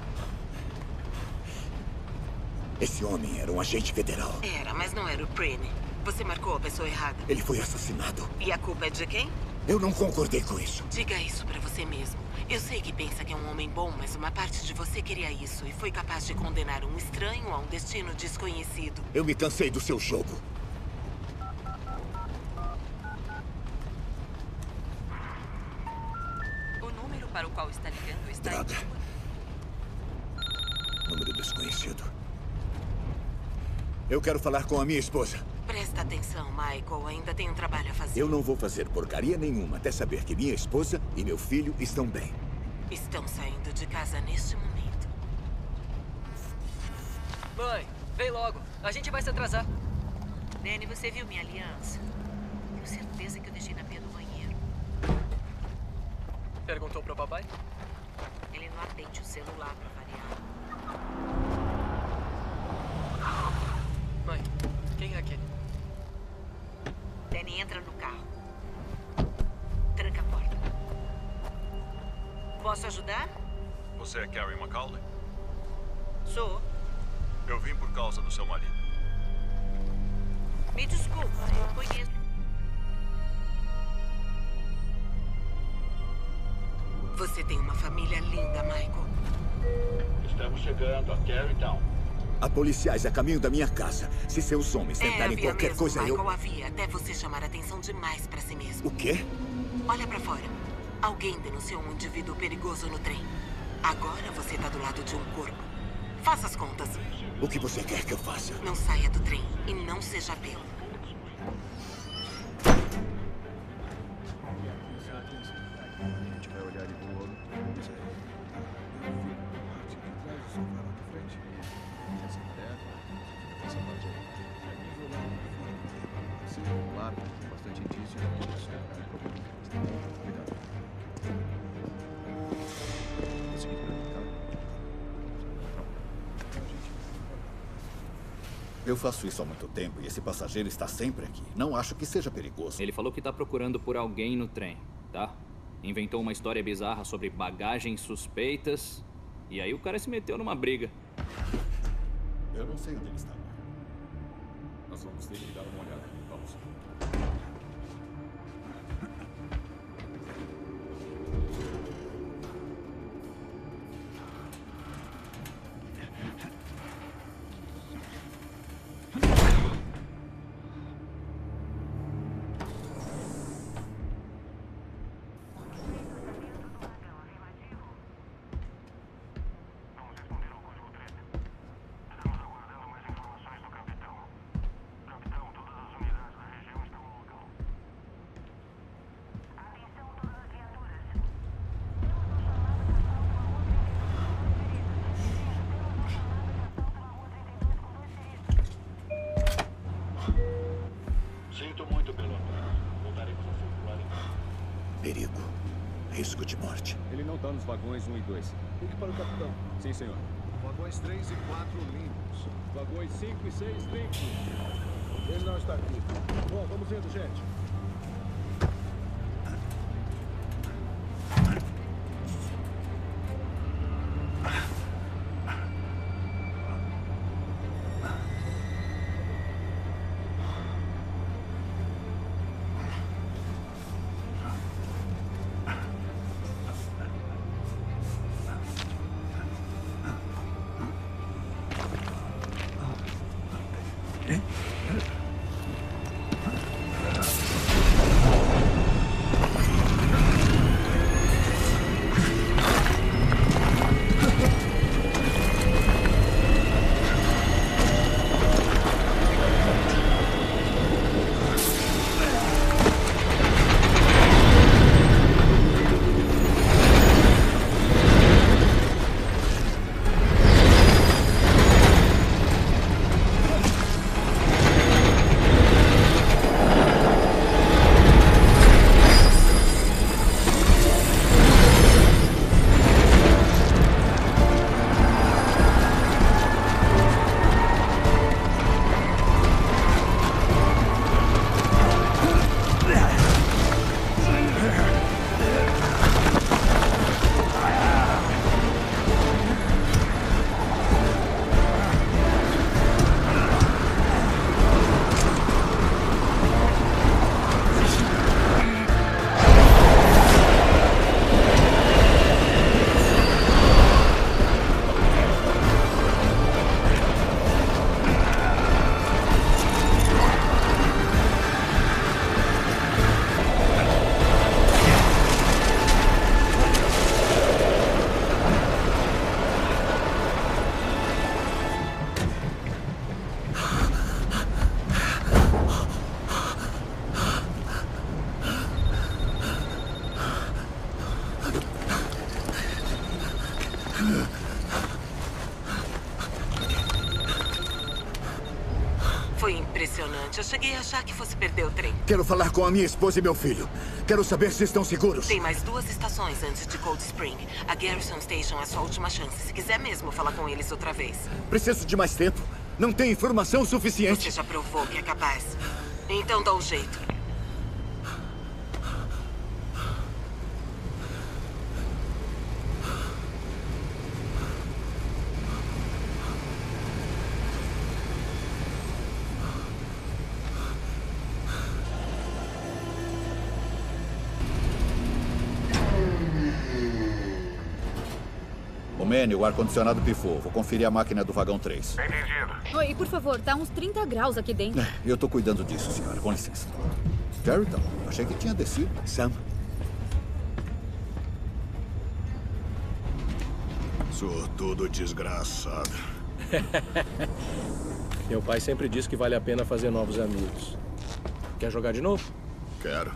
Esse homem era um agente federal. Era, mas não era o Prene. Você marcou a pessoa errada. Ele foi assassinado. E a culpa é de quem? Eu não concordei com isso. Diga isso pra você mesmo. Eu sei que pensa que é um homem bom, mas uma parte de você queria isso e foi capaz de condenar um estranho a um destino desconhecido. Eu me cansei do seu jogo. O número para o qual está ligando está... Droga. Número desconhecido. Eu quero falar com a minha esposa. Presta atenção, Michael. Ainda tem um trabalho a fazer. Eu não vou fazer porcaria nenhuma até saber que minha esposa e meu filho estão bem. Estão saindo de casa neste momento. Mãe, vem logo. A gente vai se atrasar. Danny, você viu minha aliança? Tenho certeza que eu deixei na pia do banheiro. Perguntou pro papai? Ele não atende o celular pra variar. Mãe, quem é aquele? Danny, entra no carro. Tranca a porta. Posso ajudar? Você é Carrie McCauley? Sou. Eu vim por causa do seu marido. Me desculpa, eu conheço. Você tem uma família linda, Michael. Estamos chegando a Carytown. Há policiais a caminho da minha casa. Se seus homens É, tentarem havia qualquer mesmo, coisa, Michael, eu... havia. Até você chamar atenção demais pra si mesmo. O quê? Olha pra fora. Alguém denunciou um indivíduo perigoso no trem. Agora você tá do lado de um corpo. Faça as contas. O que você quer que eu faça? Não saia do trem e não seja pego. Eu faço isso há muito tempo e esse passageiro está sempre aqui. Não acho que seja perigoso. Ele falou que tá procurando por alguém no trem, tá? Inventou uma história bizarra sobre bagagens suspeitas. E aí o cara se meteu numa briga. Eu não sei onde ele está. Nós vamos ter que dar uma olhada. Vamos. Sinto muito pelo atraso. Voltaremos a circular em... Perigo. Risco de morte. Ele não está nos vagões um e dois. Ligue para o capitão. Sim, senhor. Vagões três e quatro limpos. Vagões cinco e seis limpos. Ele não está aqui. Bom, vamos indo, gente. eu cheguei a achar que fosse perder o trem. Quero falar com a minha esposa e meu filho. Quero saber se estão seguros. Tem mais duas estações antes de Cold Spring. A Garrison Station é sua última chance. Se quiser mesmo falar com eles outra vez. Preciso de mais tempo. Não tem informação suficiente. Você já provou que é capaz. Então dá um jeito. Manny, o ar-condicionado pifou. Vou conferir a máquina do vagão três. Entendido. Oi, por favor, tá uns trinta graus aqui dentro. É, eu tô cuidando disso, senhora. Com licença. Carrington, achei que tinha descido. Sam. Sou todo desgraçado. Meu pai sempre diz que vale a pena fazer novos amigos. Quer jogar de novo? Quero.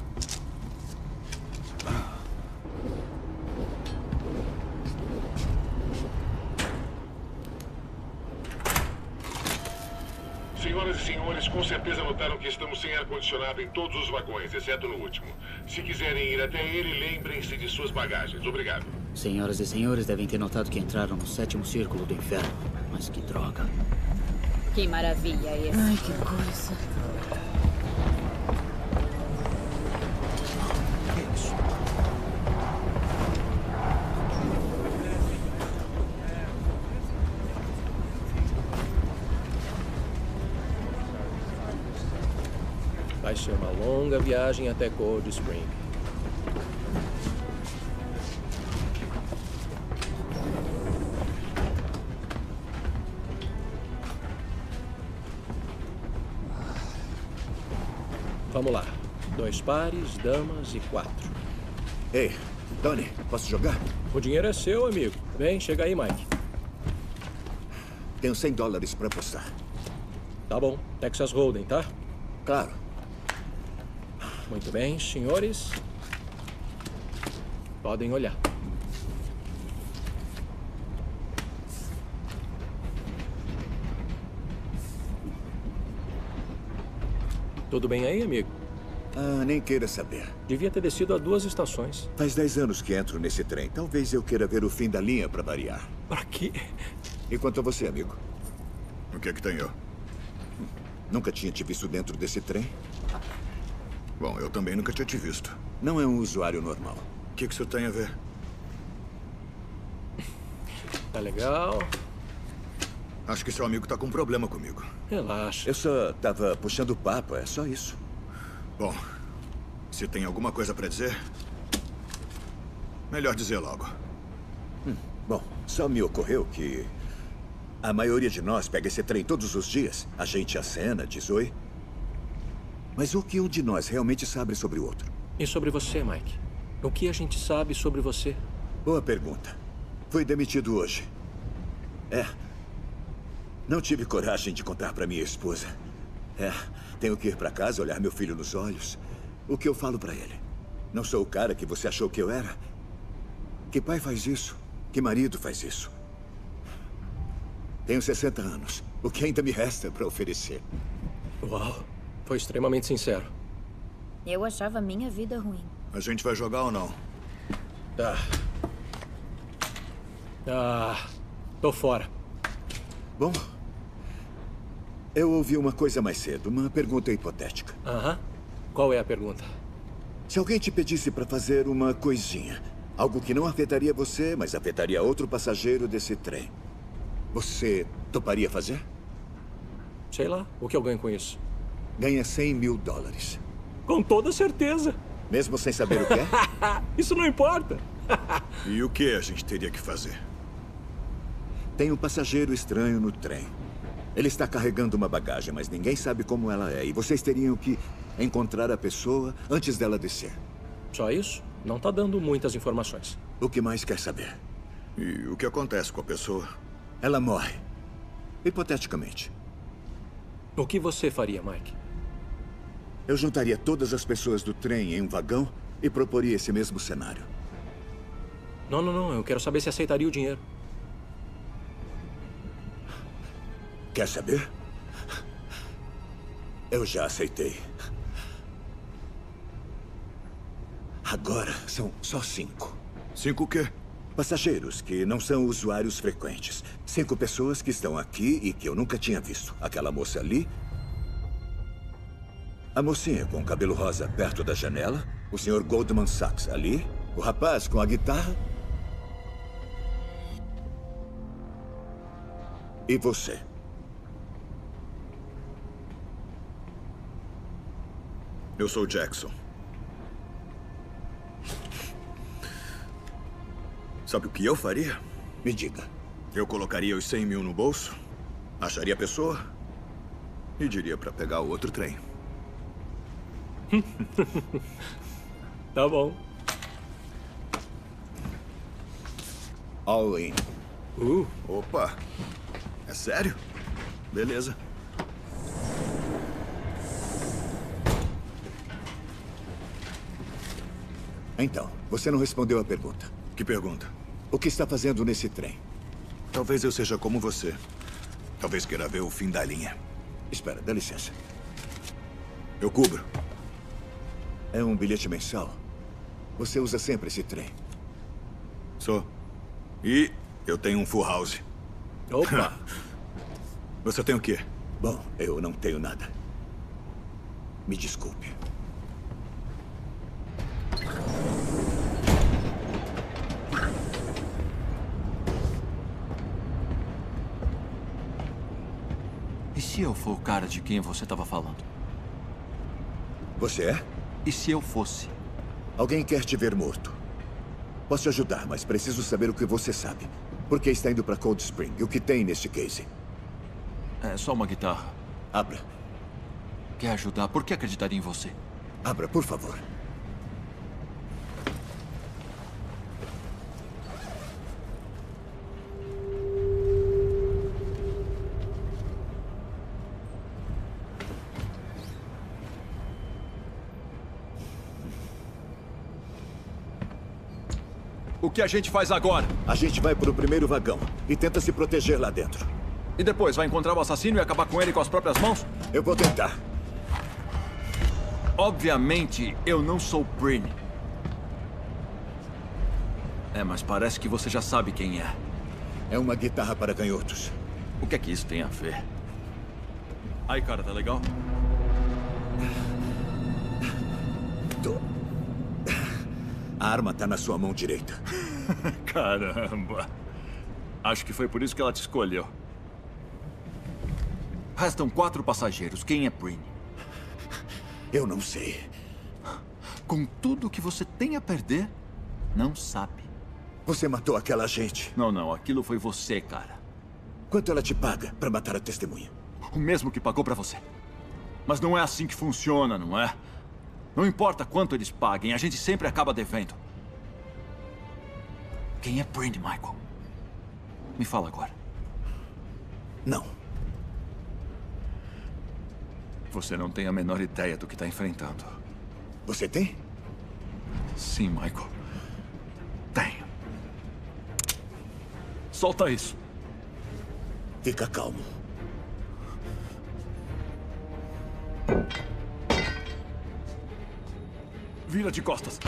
Senhoras e senhores, com certeza notaram que estamos sem ar-condicionado em todos os vagões, exceto no último. Se quiserem ir até ele, lembrem-se de suas bagagens. Obrigado. Senhoras e senhores devem ter notado que entraram no sétimo círculo do inferno. Mas que droga. Que maravilha esse. Ai, que coisa. Que isso? Vai ser uma longa viagem até Cold Spring. Vamos lá. Dois pares, damas e quatro. Ei, Donnie, posso jogar? O dinheiro é seu, amigo. Vem, chega aí, Mike. Tenho cem dólares para apostar. Tá bom. Texas Hold'em, tá? Claro. Muito bem, senhores. Podem olhar. Tudo bem aí, amigo? Ah, nem queira saber. Devia ter descido a duas estações. Faz dez anos que entro nesse trem. Talvez eu queira ver o fim da linha para variar. Pra quê? E quanto a você, amigo? O que é que tem eu? Nunca tinha te visto dentro desse trem? Bom, eu também nunca tinha te visto. Não é um usuário normal. O que, que isso tem a ver? Tá legal. Acho que seu amigo tá com um problema comigo. Relaxa. Eu só tava puxando papo, é só isso. Bom, se tem alguma coisa pra dizer, melhor dizer logo. Hum, bom, só me ocorreu que a maioria de nós pega esse trem todos os dias. A gente acena, diz oi. Mas o que um de nós realmente sabe sobre o outro? E sobre você, Mike? O que a gente sabe sobre você? Boa pergunta. Fui demitido hoje. É. Não tive coragem de contar para minha esposa. É. Tenho que ir para casa, olhar meu filho nos olhos. O que eu falo para ele? Não sou o cara que você achou que eu era? Que pai faz isso? Que marido faz isso? Tenho sessenta anos. O que ainda me resta para oferecer? Uau. Foi extremamente sincero. Eu achava a minha vida ruim. A gente vai jogar ou não? Tá. Ah, tô fora. Bom, eu ouvi uma coisa mais cedo, uma pergunta hipotética. Aham. Qual é a pergunta? Se alguém te pedisse para fazer uma coisinha, algo que não afetaria você, mas afetaria outro passageiro desse trem, você toparia fazer? Sei lá. O que eu ganho com isso? Ganha cem mil dólares. Com toda certeza. Mesmo sem saber o que é? Isso não importa. E o que a gente teria que fazer? Tem um passageiro estranho no trem. Ele está carregando uma bagagem, mas ninguém sabe como ela é. E vocês teriam que encontrar a pessoa antes dela descer. Só isso? Não tá dando muitas informações. O que mais quer saber? E o que acontece com a pessoa? Ela morre. Hipoteticamente. O que você faria, Mike? Eu juntaria todas as pessoas do trem em um vagão e proporia esse mesmo cenário. Não, não, não. Eu quero saber se aceitaria o dinheiro. Quer saber? Eu já aceitei. Agora são só cinco. Cinco o quê? Passageiros que não são usuários frequentes. Cinco pessoas que estão aqui e que eu nunca tinha visto. Aquela moça ali. A mocinha com o cabelo rosa perto da janela. O senhor Goldman Sachs ali. O rapaz com a guitarra. E você. Eu sou o Jackson. Sabe o que eu faria? Me diga. Eu colocaria os cem mil no bolso, acharia a pessoa e diria para pegar o outro trem. Tá bom. All in. Uh, opa. É sério? Beleza. Então, você não respondeu a pergunta. Que pergunta? O que está fazendo nesse trem? Talvez eu seja como você. Talvez queira ver o fim da linha. Espera, dá licença. Eu cubro. É um bilhete mensal? Você usa sempre esse trem? Sou. E eu tenho um full house. Opa! Você tem o quê? Bom, eu não tenho nada. Me desculpe. E se eu for o cara de quem você estava falando? Você é? E se eu fosse? Alguém quer te ver morto. Posso te ajudar, mas preciso saber o que você sabe. Por que está indo para Cold Spring? E o que tem neste case? É só uma guitarra. Abra. Quer ajudar? Por que acreditaria em você? Abra, por favor. O que a gente faz agora? A gente vai para o primeiro vagão e tenta se proteger lá dentro. E depois, vai encontrar o assassino e acabar com ele com as próprias mãos? Eu vou tentar. Obviamente, eu não sou Brin. É, mas parece que você já sabe quem é. É uma guitarra para canhotos. O que é que isso tem a ver? Aí, cara, tá legal? Tô... A arma tá na sua mão direita. Caramba. Acho que foi por isso que ela te escolheu. Restam quatro passageiros. Quem é Brin? Eu não sei. Com tudo que você tem a perder, não sabe. Você matou aquela gente. Não, não. Aquilo foi você, cara. Quanto ela te paga para matar a testemunha? O mesmo que pagou pra você. Mas não é assim que funciona, não é? Não importa quanto eles paguem, a gente sempre acaba devendo. Quem é Brin, Michael? Me fala agora. Não. Você não tem a menor ideia do que está enfrentando. Você tem? Sim, Michael. Tenho. Solta isso. Fica calmo. Vira de costas.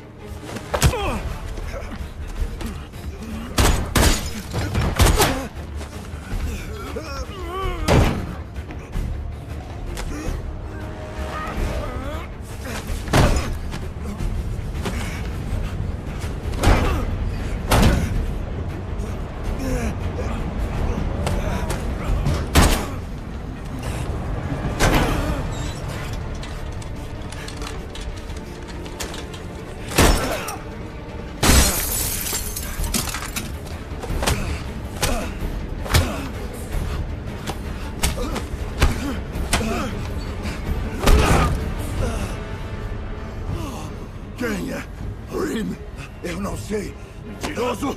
Quem é Brin? Eu não sei. Mentiroso!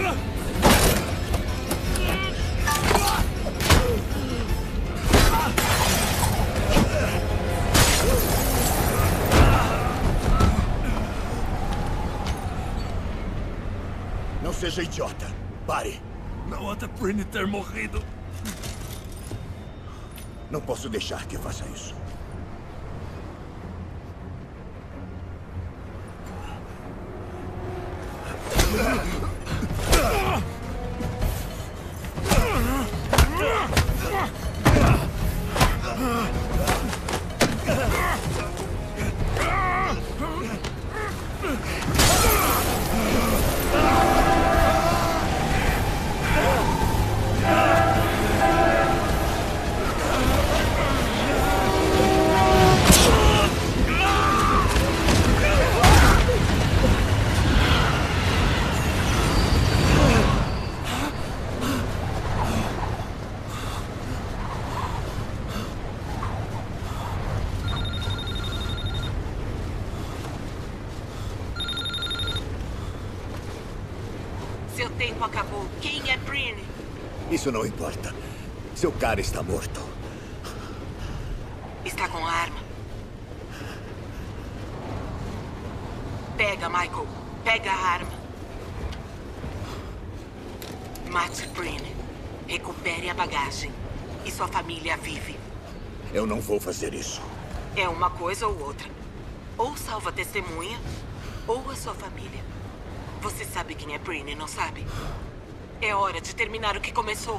Não seja idiota. Pare. Não há de Prinny ter morrido. Não posso deixar que faça isso. Seu tempo acabou. Quem é Prinny? Isso não importa. Seu cara está morto. Está com arma. Pega, Michael. Pega a arma. Mate Prinny. Recupere a bagagem. E sua família vive. Eu não vou fazer isso. É uma coisa ou outra. Ou salva a testemunha, ou a sua família. Você sabe quem é Prinny, não sabe? É hora de terminar o que começou.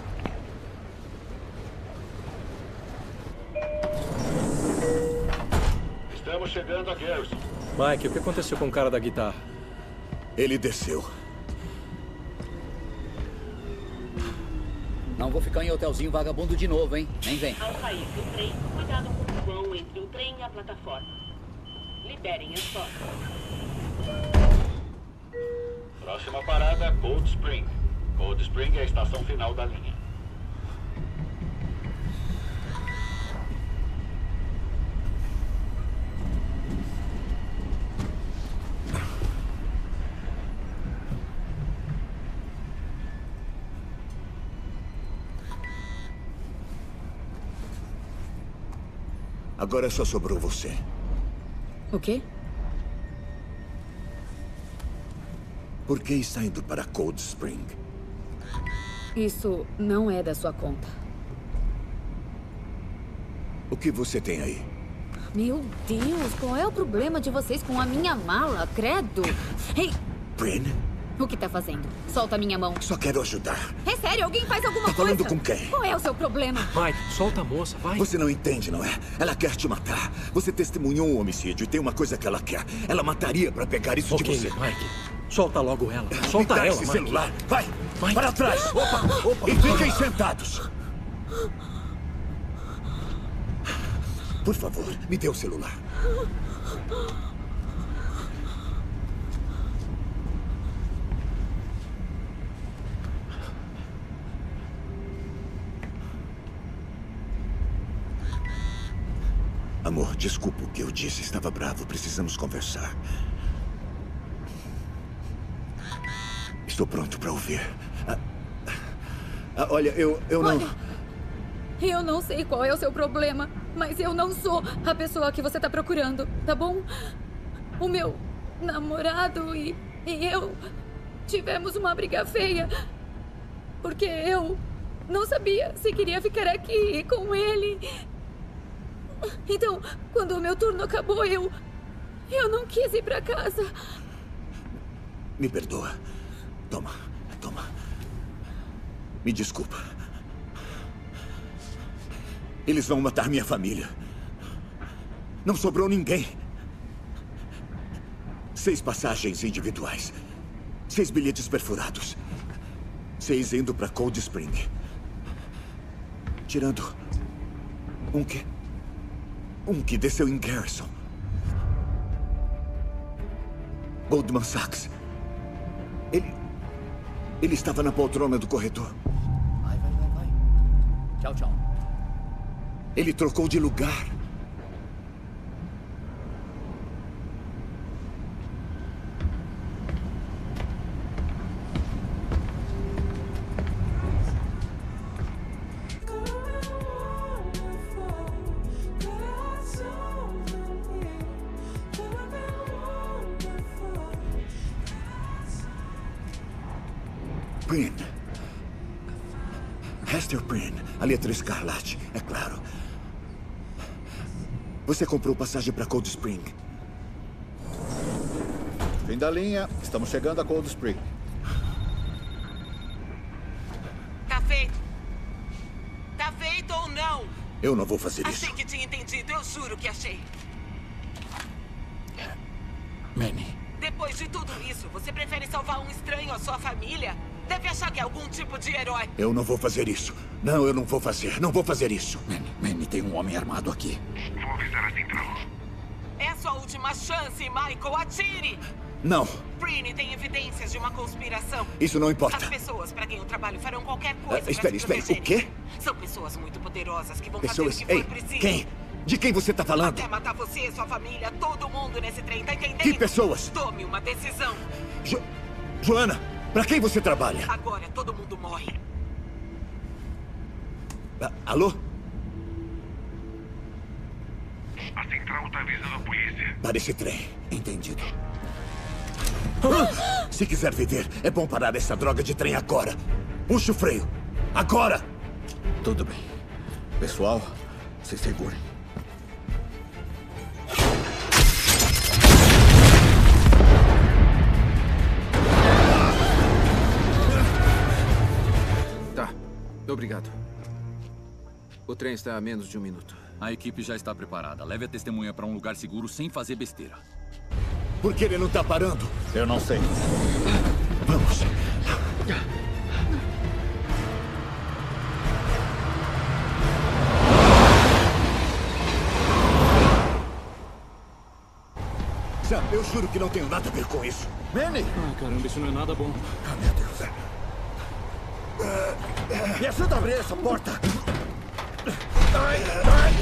Estamos chegando a Garrison. Mike, o que aconteceu com o cara da guitarra? Ele desceu. Não vou ficar em hotelzinho vagabundo de novo, hein? Nem vem. Ao sair do trem, cuidado com o vão entre o trem e a plataforma. Liberem as portas. Próxima parada, Cold Spring. Cold Spring é a estação final da linha. Agora só sobrou você. O quê? Por que está indo para Cold Spring? Isso não é da sua conta. O que você tem aí? Meu Deus, qual é o problema de vocês com a minha mala? Credo! Ei! Prinny? O que tá fazendo? Solta a minha mão. Só quero ajudar. É sério? Alguém faz alguma Tá falando coisa? com quem? Qual é o seu problema? Mike, solta a moça, vai. Você não entende, não é? Ela quer te matar. Você testemunhou um homicídio e tem uma coisa que ela quer. Ela mataria para pegar isso Ok, de você. Mike, solta logo ela. Solta Me dá ela, esse Mike. celular. Vai, Mike. para trás. Opa, opa. E fiquem sentados. Por favor, me dê o celular. Amor, desculpa o que eu disse. Estava bravo. Precisamos conversar. Estou pronto para ouvir. Ah, ah, olha, eu, eu não... Olha, eu não sei qual é o seu problema, mas eu não sou a pessoa que você tá procurando, tá bom? O meu namorado e, e eu tivemos uma briga feia, porque eu não sabia se queria ficar aqui com ele. Então, quando o meu turno acabou, eu... eu não quis ir pra casa. Me perdoa. Toma, toma. Me desculpa. Eles vão matar minha família. Não sobrou ninguém. Seis passagens individuais. Seis bilhetes perfurados. Seis indo para Cold Spring. Tirando um que... Um que desceu em Garrison. Goldman Sachs. Ele... Ele estava na poltrona do corredor. Vai, vai, vai, vai. Tchau, tchau. Ele trocou de lugar. Prynne. Hester Prynne, a letra escarlate, é claro. Você comprou passagem para Cold Spring. Fim da linha. Estamos chegando a Cold Spring. Tá feito. Tá feito ou não? Eu não vou fazer isso. Achei que tinha entendido. Eu juro que achei. Manny. Depois de tudo isso, você prefere salvar um estranho à sua família? Deve achar que é algum tipo de herói. Eu não vou fazer isso. Não, eu não vou fazer. Não vou fazer isso. Manny, Manny, tem um homem armado aqui. Vou avisar a central. É a sua última chance, Michael. Atire! Não. Prynne tem evidências de uma conspiração. Isso não importa. As pessoas para quem eu trabalho farão qualquer coisa. Uh, espere, espere. O quê? São pessoas muito poderosas que vão Pessoas... fazer o que Ei, for preciso. quem? De quem você tá falando? Até matar você, sua família, todo mundo nesse trem, tá entendendo? Que pessoas? Tome uma decisão. Jo... Joana, para quem você trabalha? Agora todo mundo morre. Ah, alô? A central tá avisando a polícia. Para esse trem. Entendido. Ah! Se quiser viver, é bom parar essa droga de trem agora. Puxa o freio. Agora! Tudo bem. Pessoal, se segurem. Tá. Obrigado. O trem está a menos de um minuto. A equipe já está preparada. Leve a testemunha para um lugar seguro sem fazer besteira. Por que ele não tá parando? Eu não sei. Vamos. Sam, eu juro que não tenho nada a ver com isso. Manny! Ah, caramba, isso não é nada bom. Ah, meu Deus. Me ajuda a abrir essa porta. Ai, ai.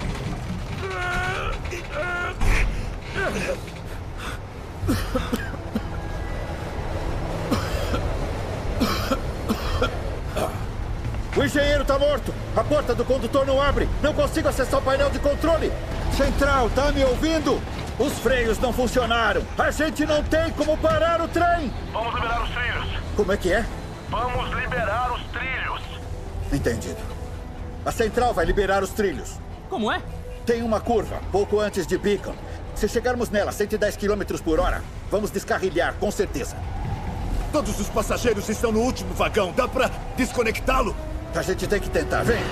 O engenheiro tá morto. A porta do condutor não abre. Não consigo acessar o painel de controle. Central, tá me ouvindo? Os freios não funcionaram. A gente não tem como parar o trem. Vamos liberar os trilhos. Como é que é? Vamos liberar os trilhos. Entendido. A central vai liberar os trilhos. Como é? Tem uma curva, pouco antes de Beacon. Se chegarmos nela a cento e dez quilômetros por hora, vamos descarrilhar, com certeza. Todos os passageiros estão no último vagão. Dá pra desconectá-lo? A gente tem que tentar, vem.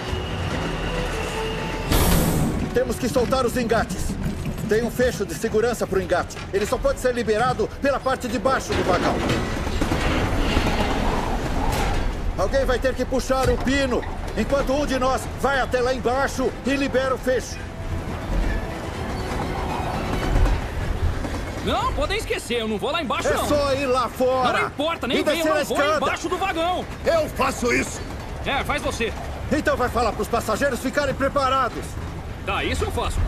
Temos que soltar os engates. Tem um fecho de segurança pro engate. Ele só pode ser liberado pela parte de baixo do vagão. Alguém vai ter que puxar o pino, enquanto um de nós vai até lá embaixo e libera o fecho. Não, podem esquecer, eu não vou lá embaixo, é não. É só ir lá fora. Não importa, nem e vem, eu não vou escada. embaixo do vagão. Eu faço isso. É, faz você. Então vai falar pros passageiros ficarem preparados. Tá, isso eu faço.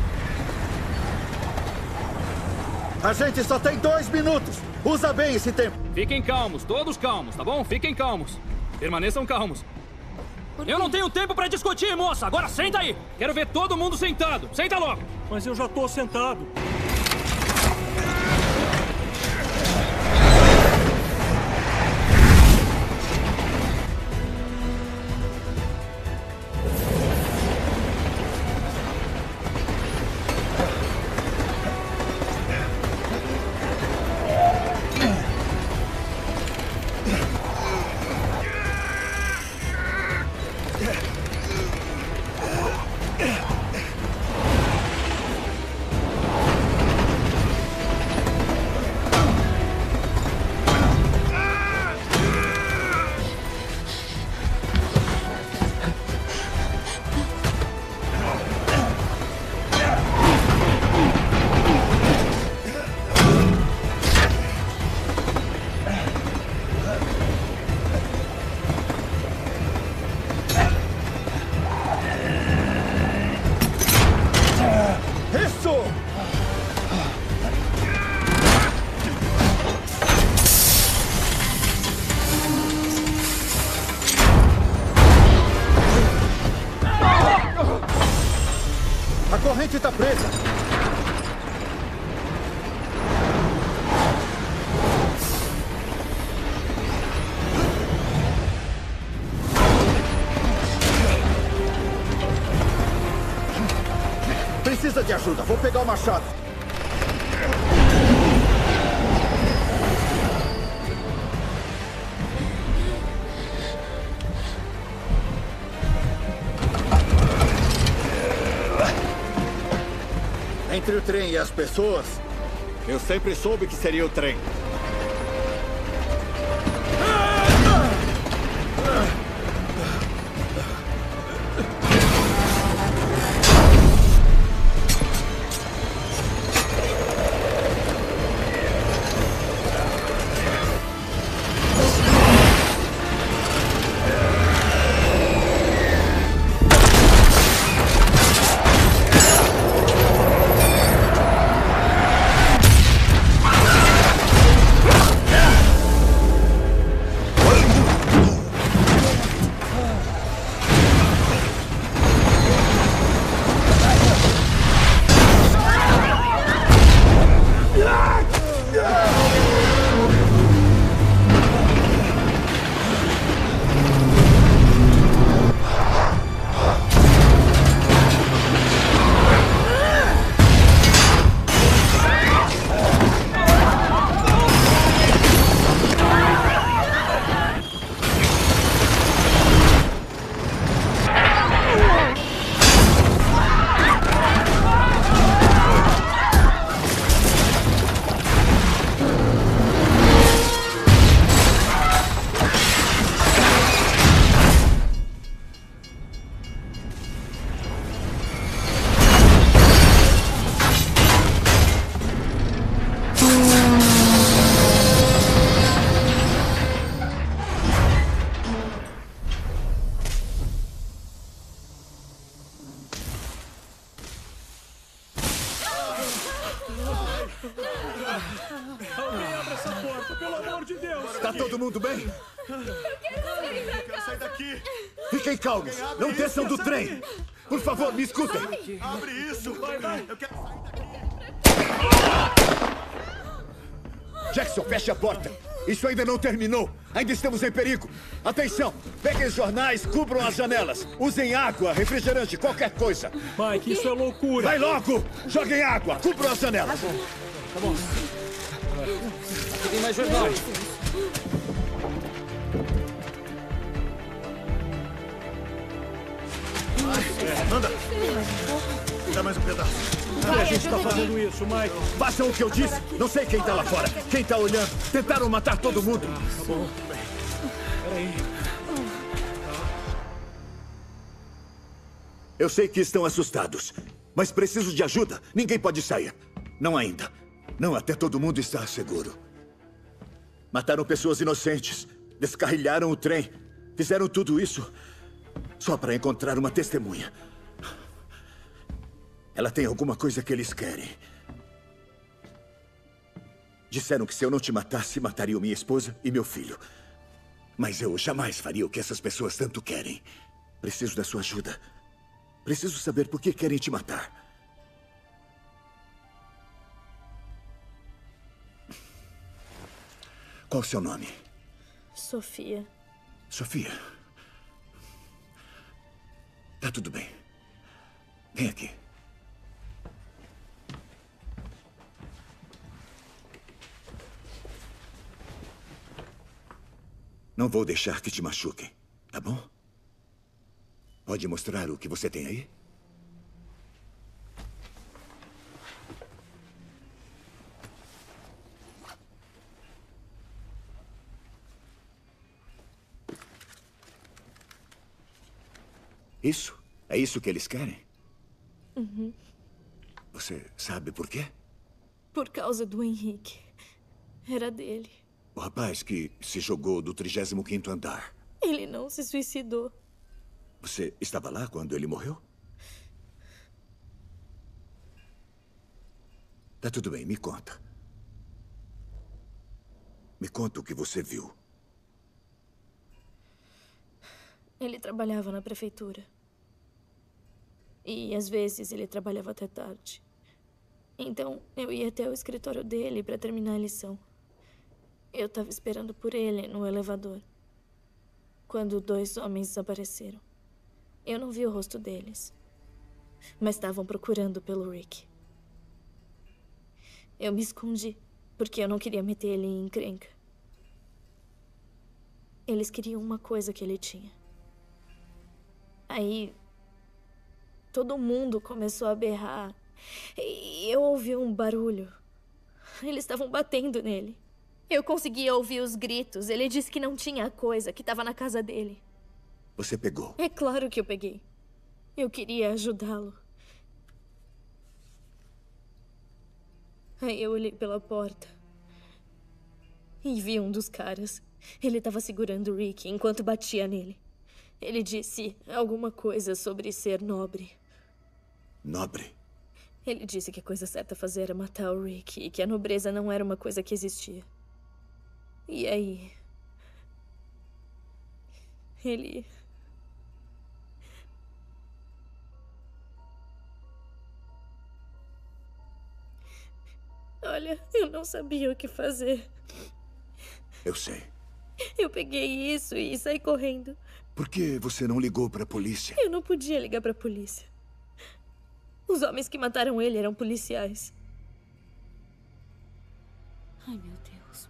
A gente só tem dois minutos. Usa bem esse tempo. Fiquem calmos, todos calmos, tá bom? Fiquem calmos. Permaneçam calmos. Eu não tenho tempo pra discutir, moça. Agora senta aí. Quero ver todo mundo sentado. Senta logo. Mas eu já tô sentado. A corrente está presa. Nada de ajuda. Vou pegar uma chave. Entre o trem e as pessoas, eu sempre soube que seria o trem. Alguém abra essa porta, pelo amor de Deus! Tá todo mundo bem? Eu quero sair daqui! Fiquem calmos! Não desçam do trem! Por favor, me escutem! Abre isso! Vai, vai! Eu quero sair daqui! Jackson, feche a porta! Isso ainda não terminou! Ainda estamos em perigo! Atenção! Peguem os jornais, cubram as janelas! Usem água, refrigerante, qualquer coisa! Mike, isso é loucura! Vai logo! Joguem água! Cubram as janelas! Tá bom. Tem mais jornal. Anda! Dá mais um pedaço. Por que a gente tá fazendo isso, Mike? Façam o que eu disse! Não sei quem tá lá fora! Quem tá olhando? Tentaram matar todo mundo! Tá bom. Peraí. Eu sei que estão assustados, mas preciso de ajuda. Ninguém pode sair. Não ainda. Não até todo mundo estar seguro. Mataram pessoas inocentes. Descarrilharam o trem. Fizeram tudo isso só para encontrar uma testemunha. Ela tem alguma coisa que eles querem. Disseram que se eu não te matasse, matariam minha esposa e meu filho. Mas eu jamais faria o que essas pessoas tanto querem. Preciso da sua ajuda. Preciso saber por que querem te matar. Qual o seu nome? Sofia. Sofia. Tá tudo bem. Vem aqui. Não vou deixar que te machuquem, tá bom? Pode mostrar o que você tem aí? Isso? É isso que eles querem? Uhum. Você sabe por quê? Por causa do Henrique. Era dele. O rapaz que se jogou do trigésimo quinto andar. Ele não se suicidou. Você estava lá quando ele morreu? Tá tudo bem, me conta. Me conta o que você viu. Ele trabalhava na prefeitura. E às vezes ele trabalhava até tarde. Então eu ia até o escritório dele para terminar a lição. Eu estava esperando por ele no elevador, quando dois homens desapareceram. Eu não vi o rosto deles. mas estavam procurando pelo Rick. Eu me escondi, porque eu não queria meter ele em encrenca. Eles queriam uma coisa que ele tinha. Aí, todo mundo começou a berrar. E eu ouvi um barulho. Eles estavam batendo nele. Eu conseguia ouvir os gritos. Ele disse que não tinha a coisa, que estava na casa dele. Você pegou? É claro que eu peguei. Eu queria ajudá-lo. Aí eu olhei pela porta e vi um dos caras. Ele estava segurando o Rick enquanto batia nele. Ele disse alguma coisa sobre ser nobre. Nobre? Ele disse que a coisa certa a fazer era matar o Rick e que a nobreza não era uma coisa que existia. E aí... Ele... Olha, eu não sabia o que fazer. Eu sei. Eu peguei isso e saí correndo. Por que você não ligou para a polícia? Eu não podia ligar para a polícia. Os homens que mataram ele eram policiais. Ai, meu Deus.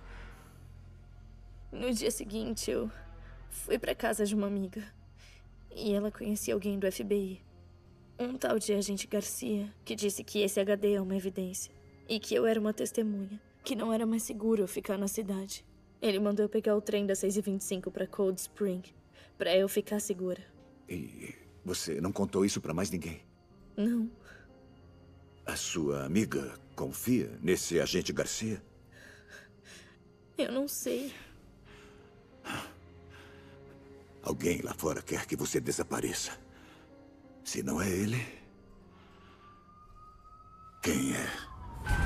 No dia seguinte, eu fui para casa de uma amiga. E ela conhecia alguém do F B I. Um tal de agente Garcia, que disse que esse H D é uma evidência. E que eu era uma testemunha. Que não era mais seguro ficar na cidade. Ele mandou eu pegar o trem das seis e vinte e cinco para Cold Spring. Pra eu ficar segura. E você não contou isso para mais ninguém? Não. A sua amiga confia nesse agente Garcia? Eu não sei. Alguém lá fora quer que você desapareça. Se não é ele, quem é?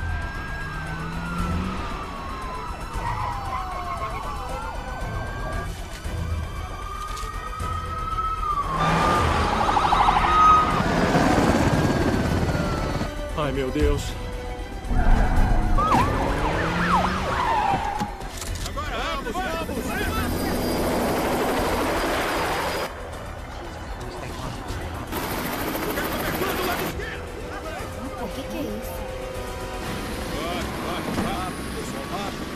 Ai, meu Deus. Agora, vamos, vamos! O que, que é isso? Rápido, rápido, pessoal, rápido.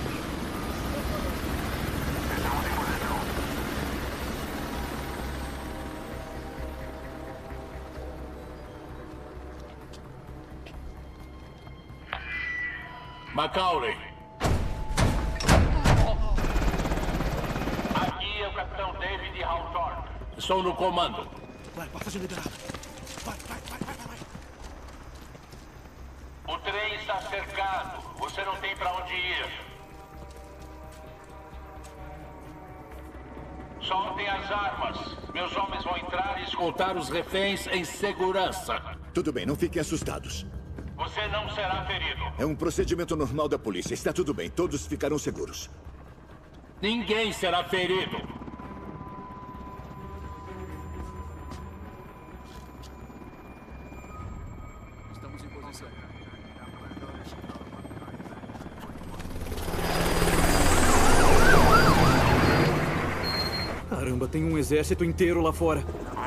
Macaulay. Aqui é o capitão David Hawthorne. Estou no comando. Vai, passagem liberada. Vai, vai, vai, vai, vai. O trem está cercado. Você não tem para onde ir. Soltem as armas. Meus homens vão entrar e escoltar os reféns em segurança. Tudo bem, não fiquem assustados. Você não será ferido. É um procedimento normal da polícia. Está tudo bem, todos ficarão seguros. Ninguém será ferido. Estamos em posição. Caramba, tem um exército inteiro lá fora.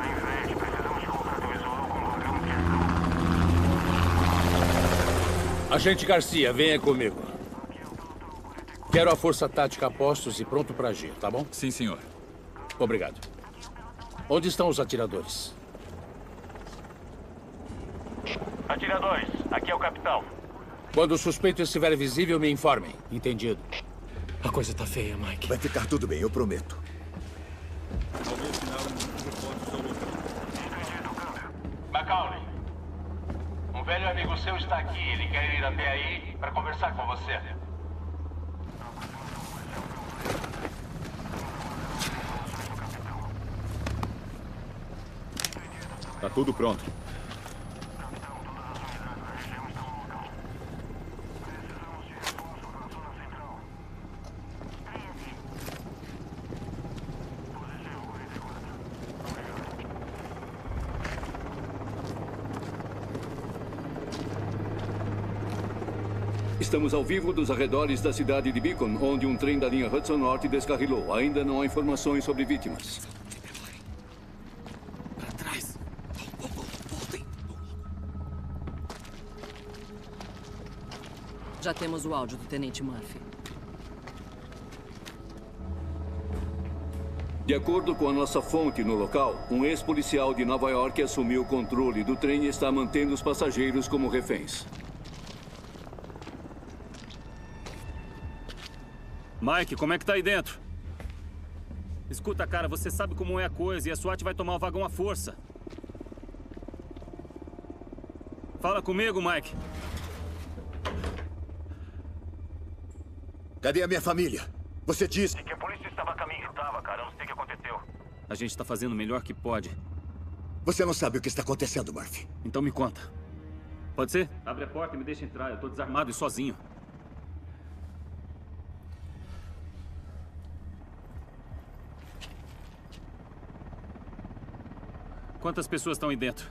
Agente Garcia, venha comigo. Quero a força tática a postos e pronto para agir, tá bom? Sim, senhor. Obrigado. Onde estão os atiradores? Atiradores, aqui é o capitão. Quando o suspeito estiver visível, me informem. Entendido. A coisa tá feia, Mike. Vai ficar tudo bem, eu prometo. Macaulay, um velho amigo seu está aqui. Ele quer ir até aí para conversar com você. Tá tudo pronto. Estamos ao vivo dos arredores da cidade de Beacon, onde um trem da linha Hudson Norte descarrilou. Ainda não há informações sobre vítimas. Para trás. Voltem. Já temos o áudio do Tenente Murphy. De acordo com a nossa fonte no local, um ex-policial de Nova York assumiu o controle do trem e está mantendo os passageiros como reféns. Mike, como é que tá aí dentro? Escuta, cara, você sabe como é a coisa e a SWAT vai tomar o vagão à força. Fala comigo, Mike. Cadê a minha família? Você disse... que a polícia estava a caminho. Tava, cara. Eu não sei o que aconteceu. A gente tá fazendo o melhor que pode. Você não sabe o que está acontecendo, Murphy. Então me conta. Pode ser? Abre a porta e me deixa entrar. Eu tô desarmado e sozinho. Quantas pessoas estão aí dentro?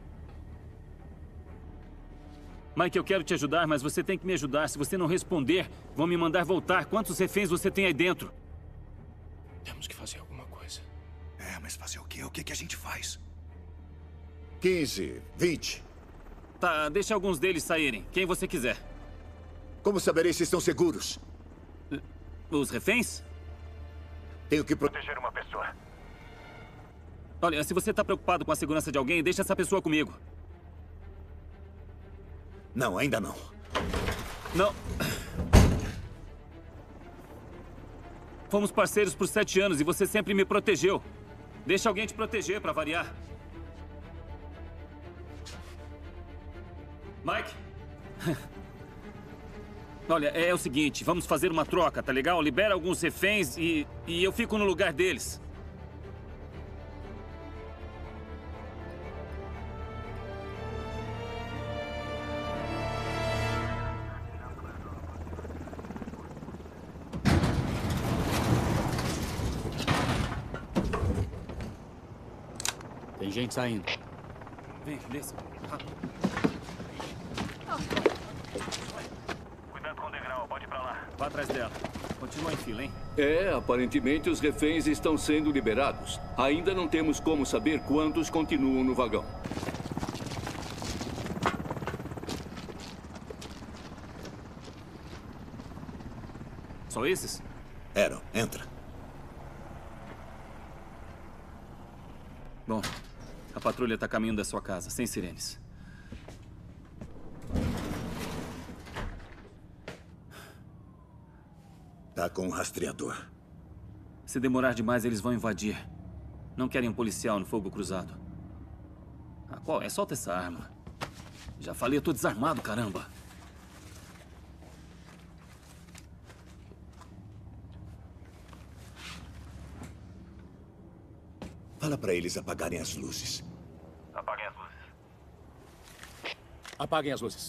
Mike, eu quero te ajudar, mas você tem que me ajudar. Se você não responder, vão me mandar voltar. Quantos reféns você tem aí dentro? Temos que fazer alguma coisa. É, mas fazer o quê? O que, que a gente faz? quinze, vinte. Tá, deixa alguns deles saírem. Quem você quiser. Como saberei se estão seguros? Os reféns? Tenho que proteger uma pessoa. Olha, se você tá preocupado com a segurança de alguém, deixa essa pessoa comigo. Não, ainda não. Não. Fomos parceiros por sete anos e você sempre me protegeu. Deixa alguém te proteger, pra variar. Mike? Olha, é o seguinte, vamos fazer uma troca, tá legal? Libera alguns reféns e, e eu fico no lugar deles. Tem gente saindo. Vem, desça. Rápido. Cuidado com o degrau, pode ir pra lá. Vá atrás dela. Continua em fila, hein? É, aparentemente os reféns estão sendo liberados. Ainda não temos como saber quantos continuam no vagão. Só esses? Eram, entra. Bom, a patrulha está a caminho da sua casa, sem sirenes. Tá com um rastreador. Se demorar demais, eles vão invadir. Não querem um policial no fogo cruzado. Ah, qual é? Solta essa arma. Já falei, eu tô desarmado, caramba. Fala pra eles apagarem as luzes. Apaguem as luzes. Apaguem as luzes.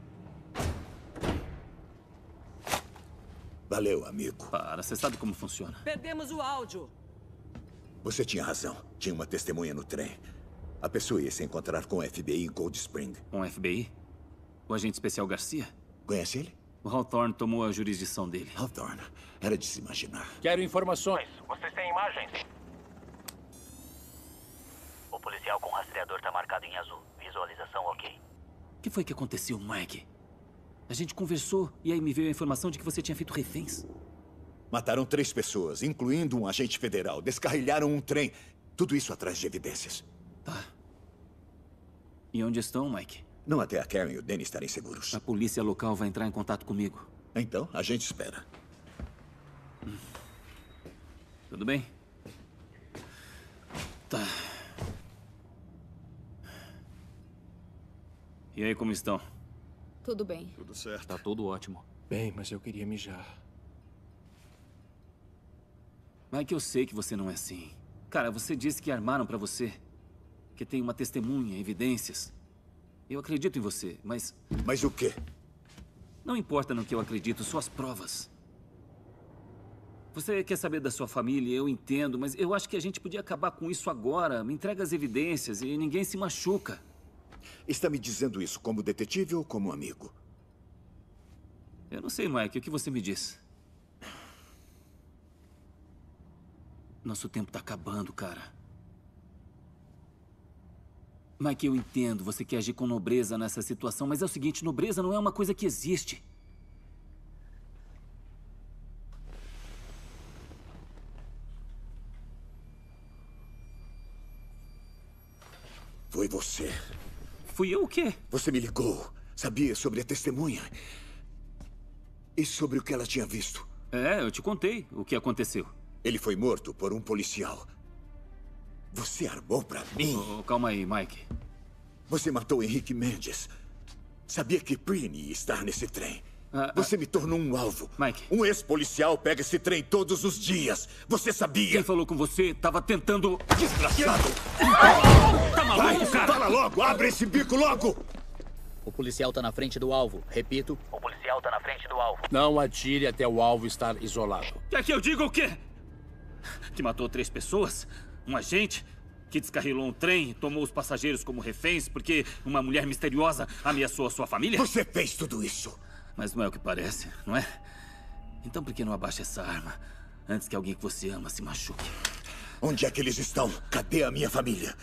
Valeu, amigo. Para, você sabe como funciona. Perdemos o áudio. Você tinha razão. Tinha uma testemunha no trem. A pessoa ia se encontrar com o F B I em Cold Spring. Com o F B I? O agente especial Garcia? Conhece ele? O Hawthorne tomou a jurisdição dele. Hawthorne. Era de se imaginar. Quero informações. Vocês têm imagens? O policial com rastreador tá marcado em azul. Visualização ok. O que foi que aconteceu, Mike? A gente conversou e aí me veio a informação de que você tinha feito reféns. Mataram três pessoas, incluindo um agente federal. Descarrilharam um trem. Tudo isso atrás de evidências. Tá. E onde estão, Mike? Não até a Karen e o Danny estarem seguros. A polícia local vai entrar em contato comigo. Então, a gente espera. Hum. Tudo bem? Tá. E aí, como estão? Tudo bem. Tudo certo. Tá tudo ótimo. Bem, mas eu queria mijar. Mike, eu sei que você não é assim. Cara, você disse que armaram pra você. Que tem uma testemunha, evidências. Eu acredito em você, mas... Mas o quê? Não importa no que eu acredito, suas provas. Você quer saber da sua família, eu entendo, mas eu acho que a gente podia acabar com isso agora. Me entrega as evidências e ninguém se machuca. Está me dizendo isso como detetive ou como amigo? Eu não sei, Mike. O que você me diz? Nosso tempo está acabando, cara. Mike, eu entendo. Você quer agir com nobreza nessa situação, mas é o seguinte, nobreza não é uma coisa que existe. Foi você. Fui eu o quê? Você me ligou. Sabia sobre a testemunha. E sobre o que ela tinha visto. É, eu te contei o que aconteceu. Ele foi morto por um policial. Você armou pra mim? Oh, calma aí, Mike. Você matou Henrique Mendes. Sabia que Prini ia estar nesse trem. Ah, Você ah, me tornou um alvo. Mike. Um ex-policial pega esse trem todos os dias. Você sabia? Quem falou com você tava tentando... Desgraçado! Tá maluco, Vai, cara? Fala logo! Abre esse bico logo! O policial tá na frente do alvo. Repito. O policial tá na frente do alvo. Não atire até o alvo estar isolado. Quer que eu diga o quê? Que matou três pessoas? Um agente? Que descarrilou um trem e tomou os passageiros como reféns porque uma mulher misteriosa ameaçou a sua família? Você fez tudo isso! Mas não é o que parece, não é? Então por que não abaixa essa arma antes que alguém que você ama se machuque? Onde é que eles estão? Cadê a minha família?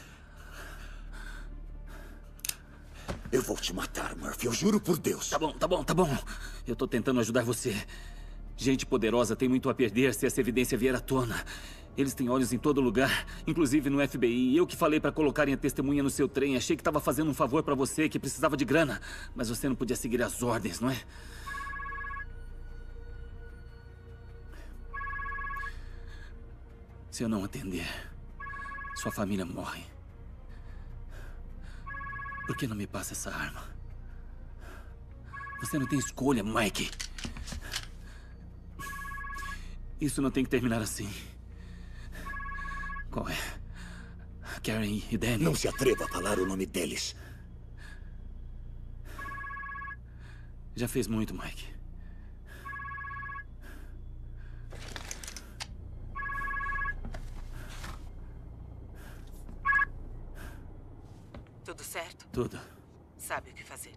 Eu vou te matar, Murphy. Eu juro por Deus. Tá bom, tá bom, tá bom. Eu tô tentando ajudar você. Gente poderosa tem muito a perder se essa evidência vier à tona. Eles têm olhos em todo lugar, inclusive no F B I. Eu que falei pra colocarem a testemunha no seu trem. Achei que tava fazendo um favor pra você, que precisava de grana. Mas você não podia seguir as ordens, não é? Se eu não atender, sua família morre. Por que não me passa essa arma? Você não tem escolha, Mike. Isso não tem que terminar assim. Qual é? Karen e Danny? Não se atreva a falar o nome deles. Já fez muito, Mike. Tudo certo? Tudo. Sabe o que fazer.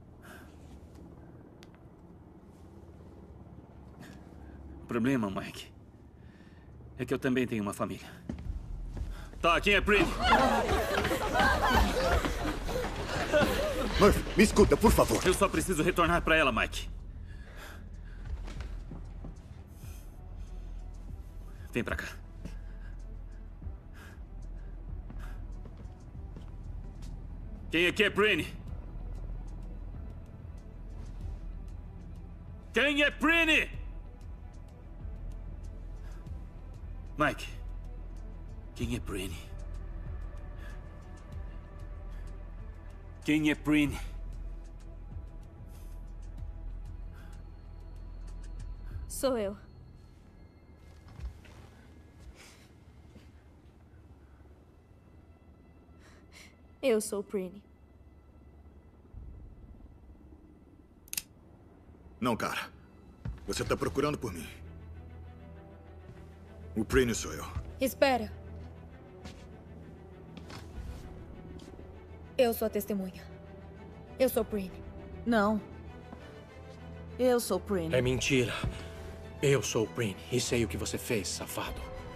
O problema, Mike, é que eu também tenho uma família. Tá, quem é Prini? Murphy, me escuta, por favor. Eu só preciso retornar pra ela, Mike. Vem pra cá. Quem aqui é Prini? Quem é Prini? Mike, quem é Prini? Quem é Prini? Sou eu. Eu sou Prini. Não, cara. Você tá procurando por mim. O Prini sou eu. Espera. Eu sou a testemunha. Eu sou Prini. Não. Eu sou Prini. É mentira. Eu sou o Prini e sei o que você fez, safado.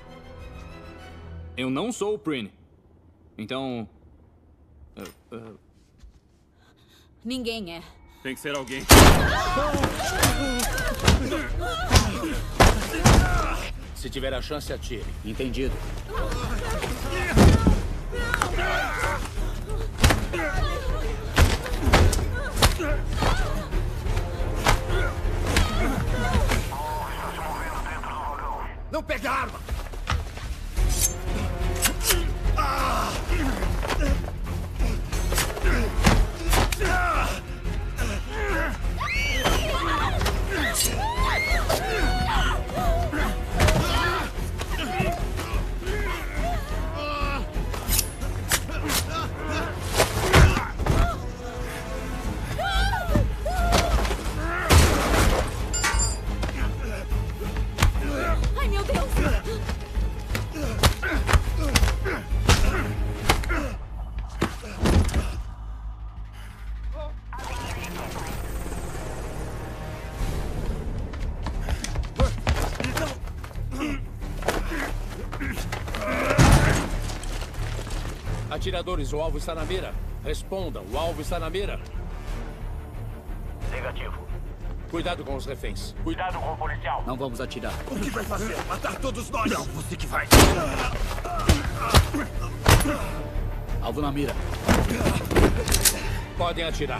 Eu não sou o Prini. Então... Uh, uh... Ninguém é. Tem que ser alguém. Se tiver a chance, atire. Entendido. Não pega a arma! Ah! Ai, meu Deus! Atiradores, o alvo está na mira. Respondam, o alvo está na mira. Negativo. Cuidado com os reféns. Cuidado com o policial. Não vamos atirar. O que vai fazer? Matar todos nós? Não, você que vai. Alvo na mira. Podem atirar.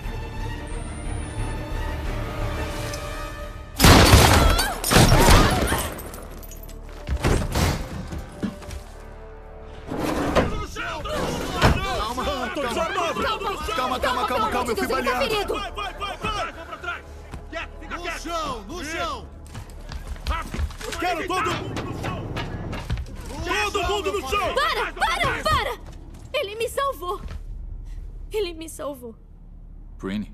Calma, calma, calma, calma, eu fui baleado. Vai, vai, vai, vai! Pra trás! Fica No chão, no chão! Quero todo mundo no chão! Todo mundo no chão! Para, para, para! Ele me salvou. Ele me salvou. Prinny.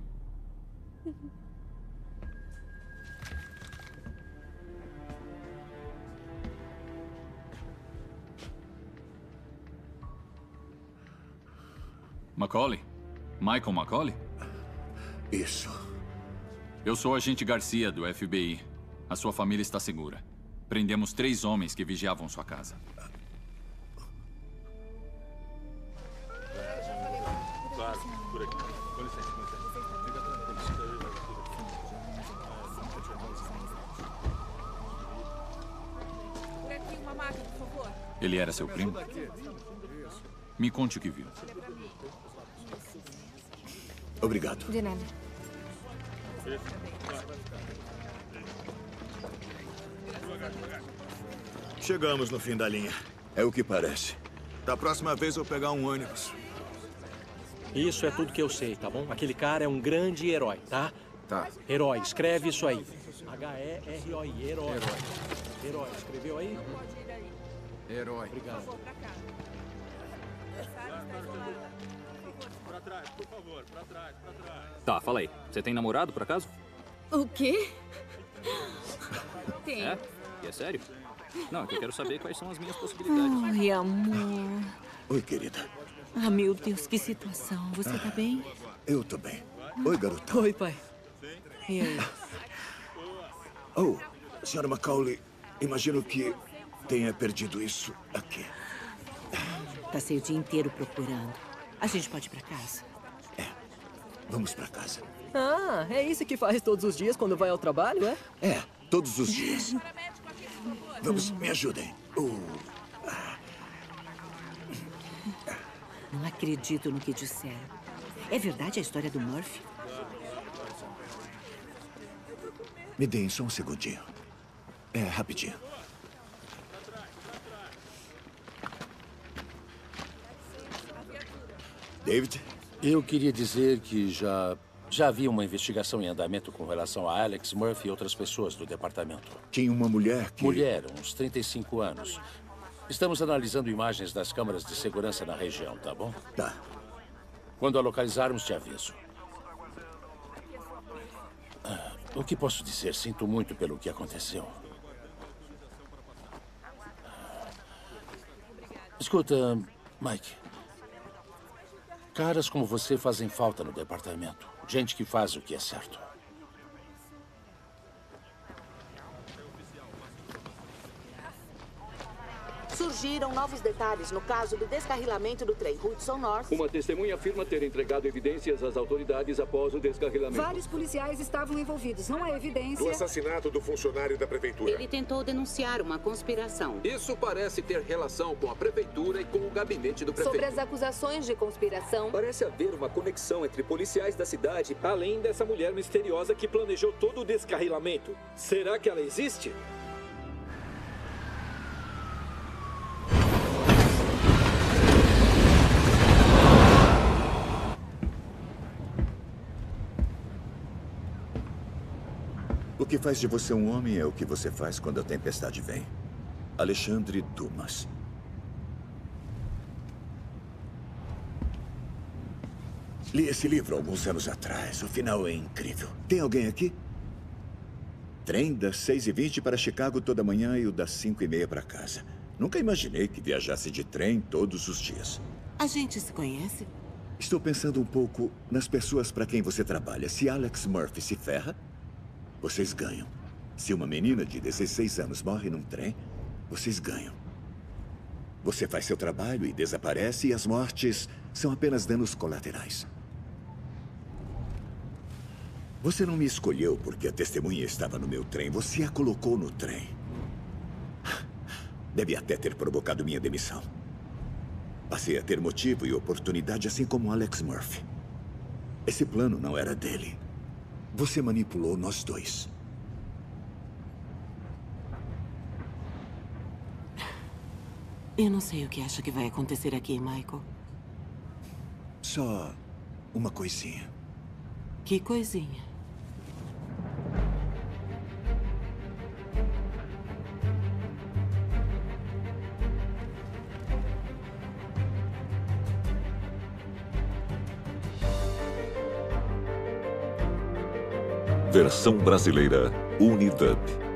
Macaulay? Michael Macaulay? Isso. Eu sou o agente Garcia, do F B I. A sua família está segura. Prendemos três homens que vigiavam sua casa. Claro, por aqui. Com licença, com licença. Fica tranquilo. Por aqui, uma máquina, por favor. Ele era seu primo? Me conte o que viu. Obrigado. De nada. Chegamos no fim da linha. É o que parece. Da próxima vez eu pegar um ônibus. Isso é tudo que eu sei, tá bom? Aquele cara é um grande herói, tá? Tá. Herói, escreve isso aí. H E R O I, herói. Herói. Herói, escreveu aí? Herói. Obrigado. Pra trás, por favor, pra trás, pra trás. Tá, fala aí. Você tem namorado, por acaso? O quê? Tem. É? E é sério? Não, é que eu quero saber quais são as minhas possibilidades. Ai, amor. Oi, querida. Ah, meu Deus, que situação. Você tá bem? Eu tô bem. Oi, garota. Oi, pai. E aí? Oh, senhora Macaulay, imagino que tenha perdido isso aqui. Passei o dia inteiro procurando. A gente pode ir pra casa? Vamos pra casa. Ah, é isso que faz todos os dias quando vai ao trabalho, é? É, todos os dias. Vamos, me ajudem. Uh, Não acredito no que disseram. É verdade a história do Murphy? me deem só um segundinho. É, rapidinho. David? Eu queria dizer que já, já havia uma investigação em andamento com relação a Alex Murphy e outras pessoas do departamento. Tinha uma mulher que... Mulher, uns trinta e cinco anos. Estamos analisando imagens das câmeras de segurança na região, tá bom? Tá. Quando a localizarmos, te aviso. Ah, o que posso dizer? Sinto muito pelo que aconteceu. Escuta, Mike. Caras como você fazem falta no departamento. Gente que faz o que é certo. Surgiram novos detalhes no caso do descarrilamento do trem Hudson North. Uma testemunha afirma ter entregado evidências às autoridades após o descarrilamento. Vários policiais estavam envolvidos. Não há evidência... Do assassinato do funcionário da prefeitura. Ele tentou denunciar uma conspiração. Isso parece ter relação com a prefeitura e com o gabinete do prefeito. Sobre as acusações de conspiração... Parece haver uma conexão entre policiais da cidade, além dessa mulher misteriosa que planejou todo o descarrilamento. Será que ela existe? O que faz de você um homem é o que você faz quando a tempestade vem. Alexandre Dumas. Li esse livro alguns anos atrás. O final é incrível. Tem alguém aqui? Trem das seis e vinte para Chicago toda manhã e o das cinco e meia para casa. Nunca imaginei que viajasse de trem todos os dias. A gente se conhece? Estou pensando um pouco nas pessoas para quem você trabalha. Se Alex Murphy se ferra, vocês ganham. Se uma menina de dezesseis anos morre num trem, vocês ganham. Você faz seu trabalho e desaparece e as mortes são apenas danos colaterais. Você não me escolheu porque a testemunha estava no meu trem. Você a colocou no trem. Deve até ter provocado minha demissão. Passei a ter motivo e oportunidade, assim como Alex Murphy. Esse plano não era dele. Você manipulou nós dois. Eu não sei o que acha que vai acontecer aqui, Michael. Só uma coisinha. Que coisinha? Versão brasileira Unidub.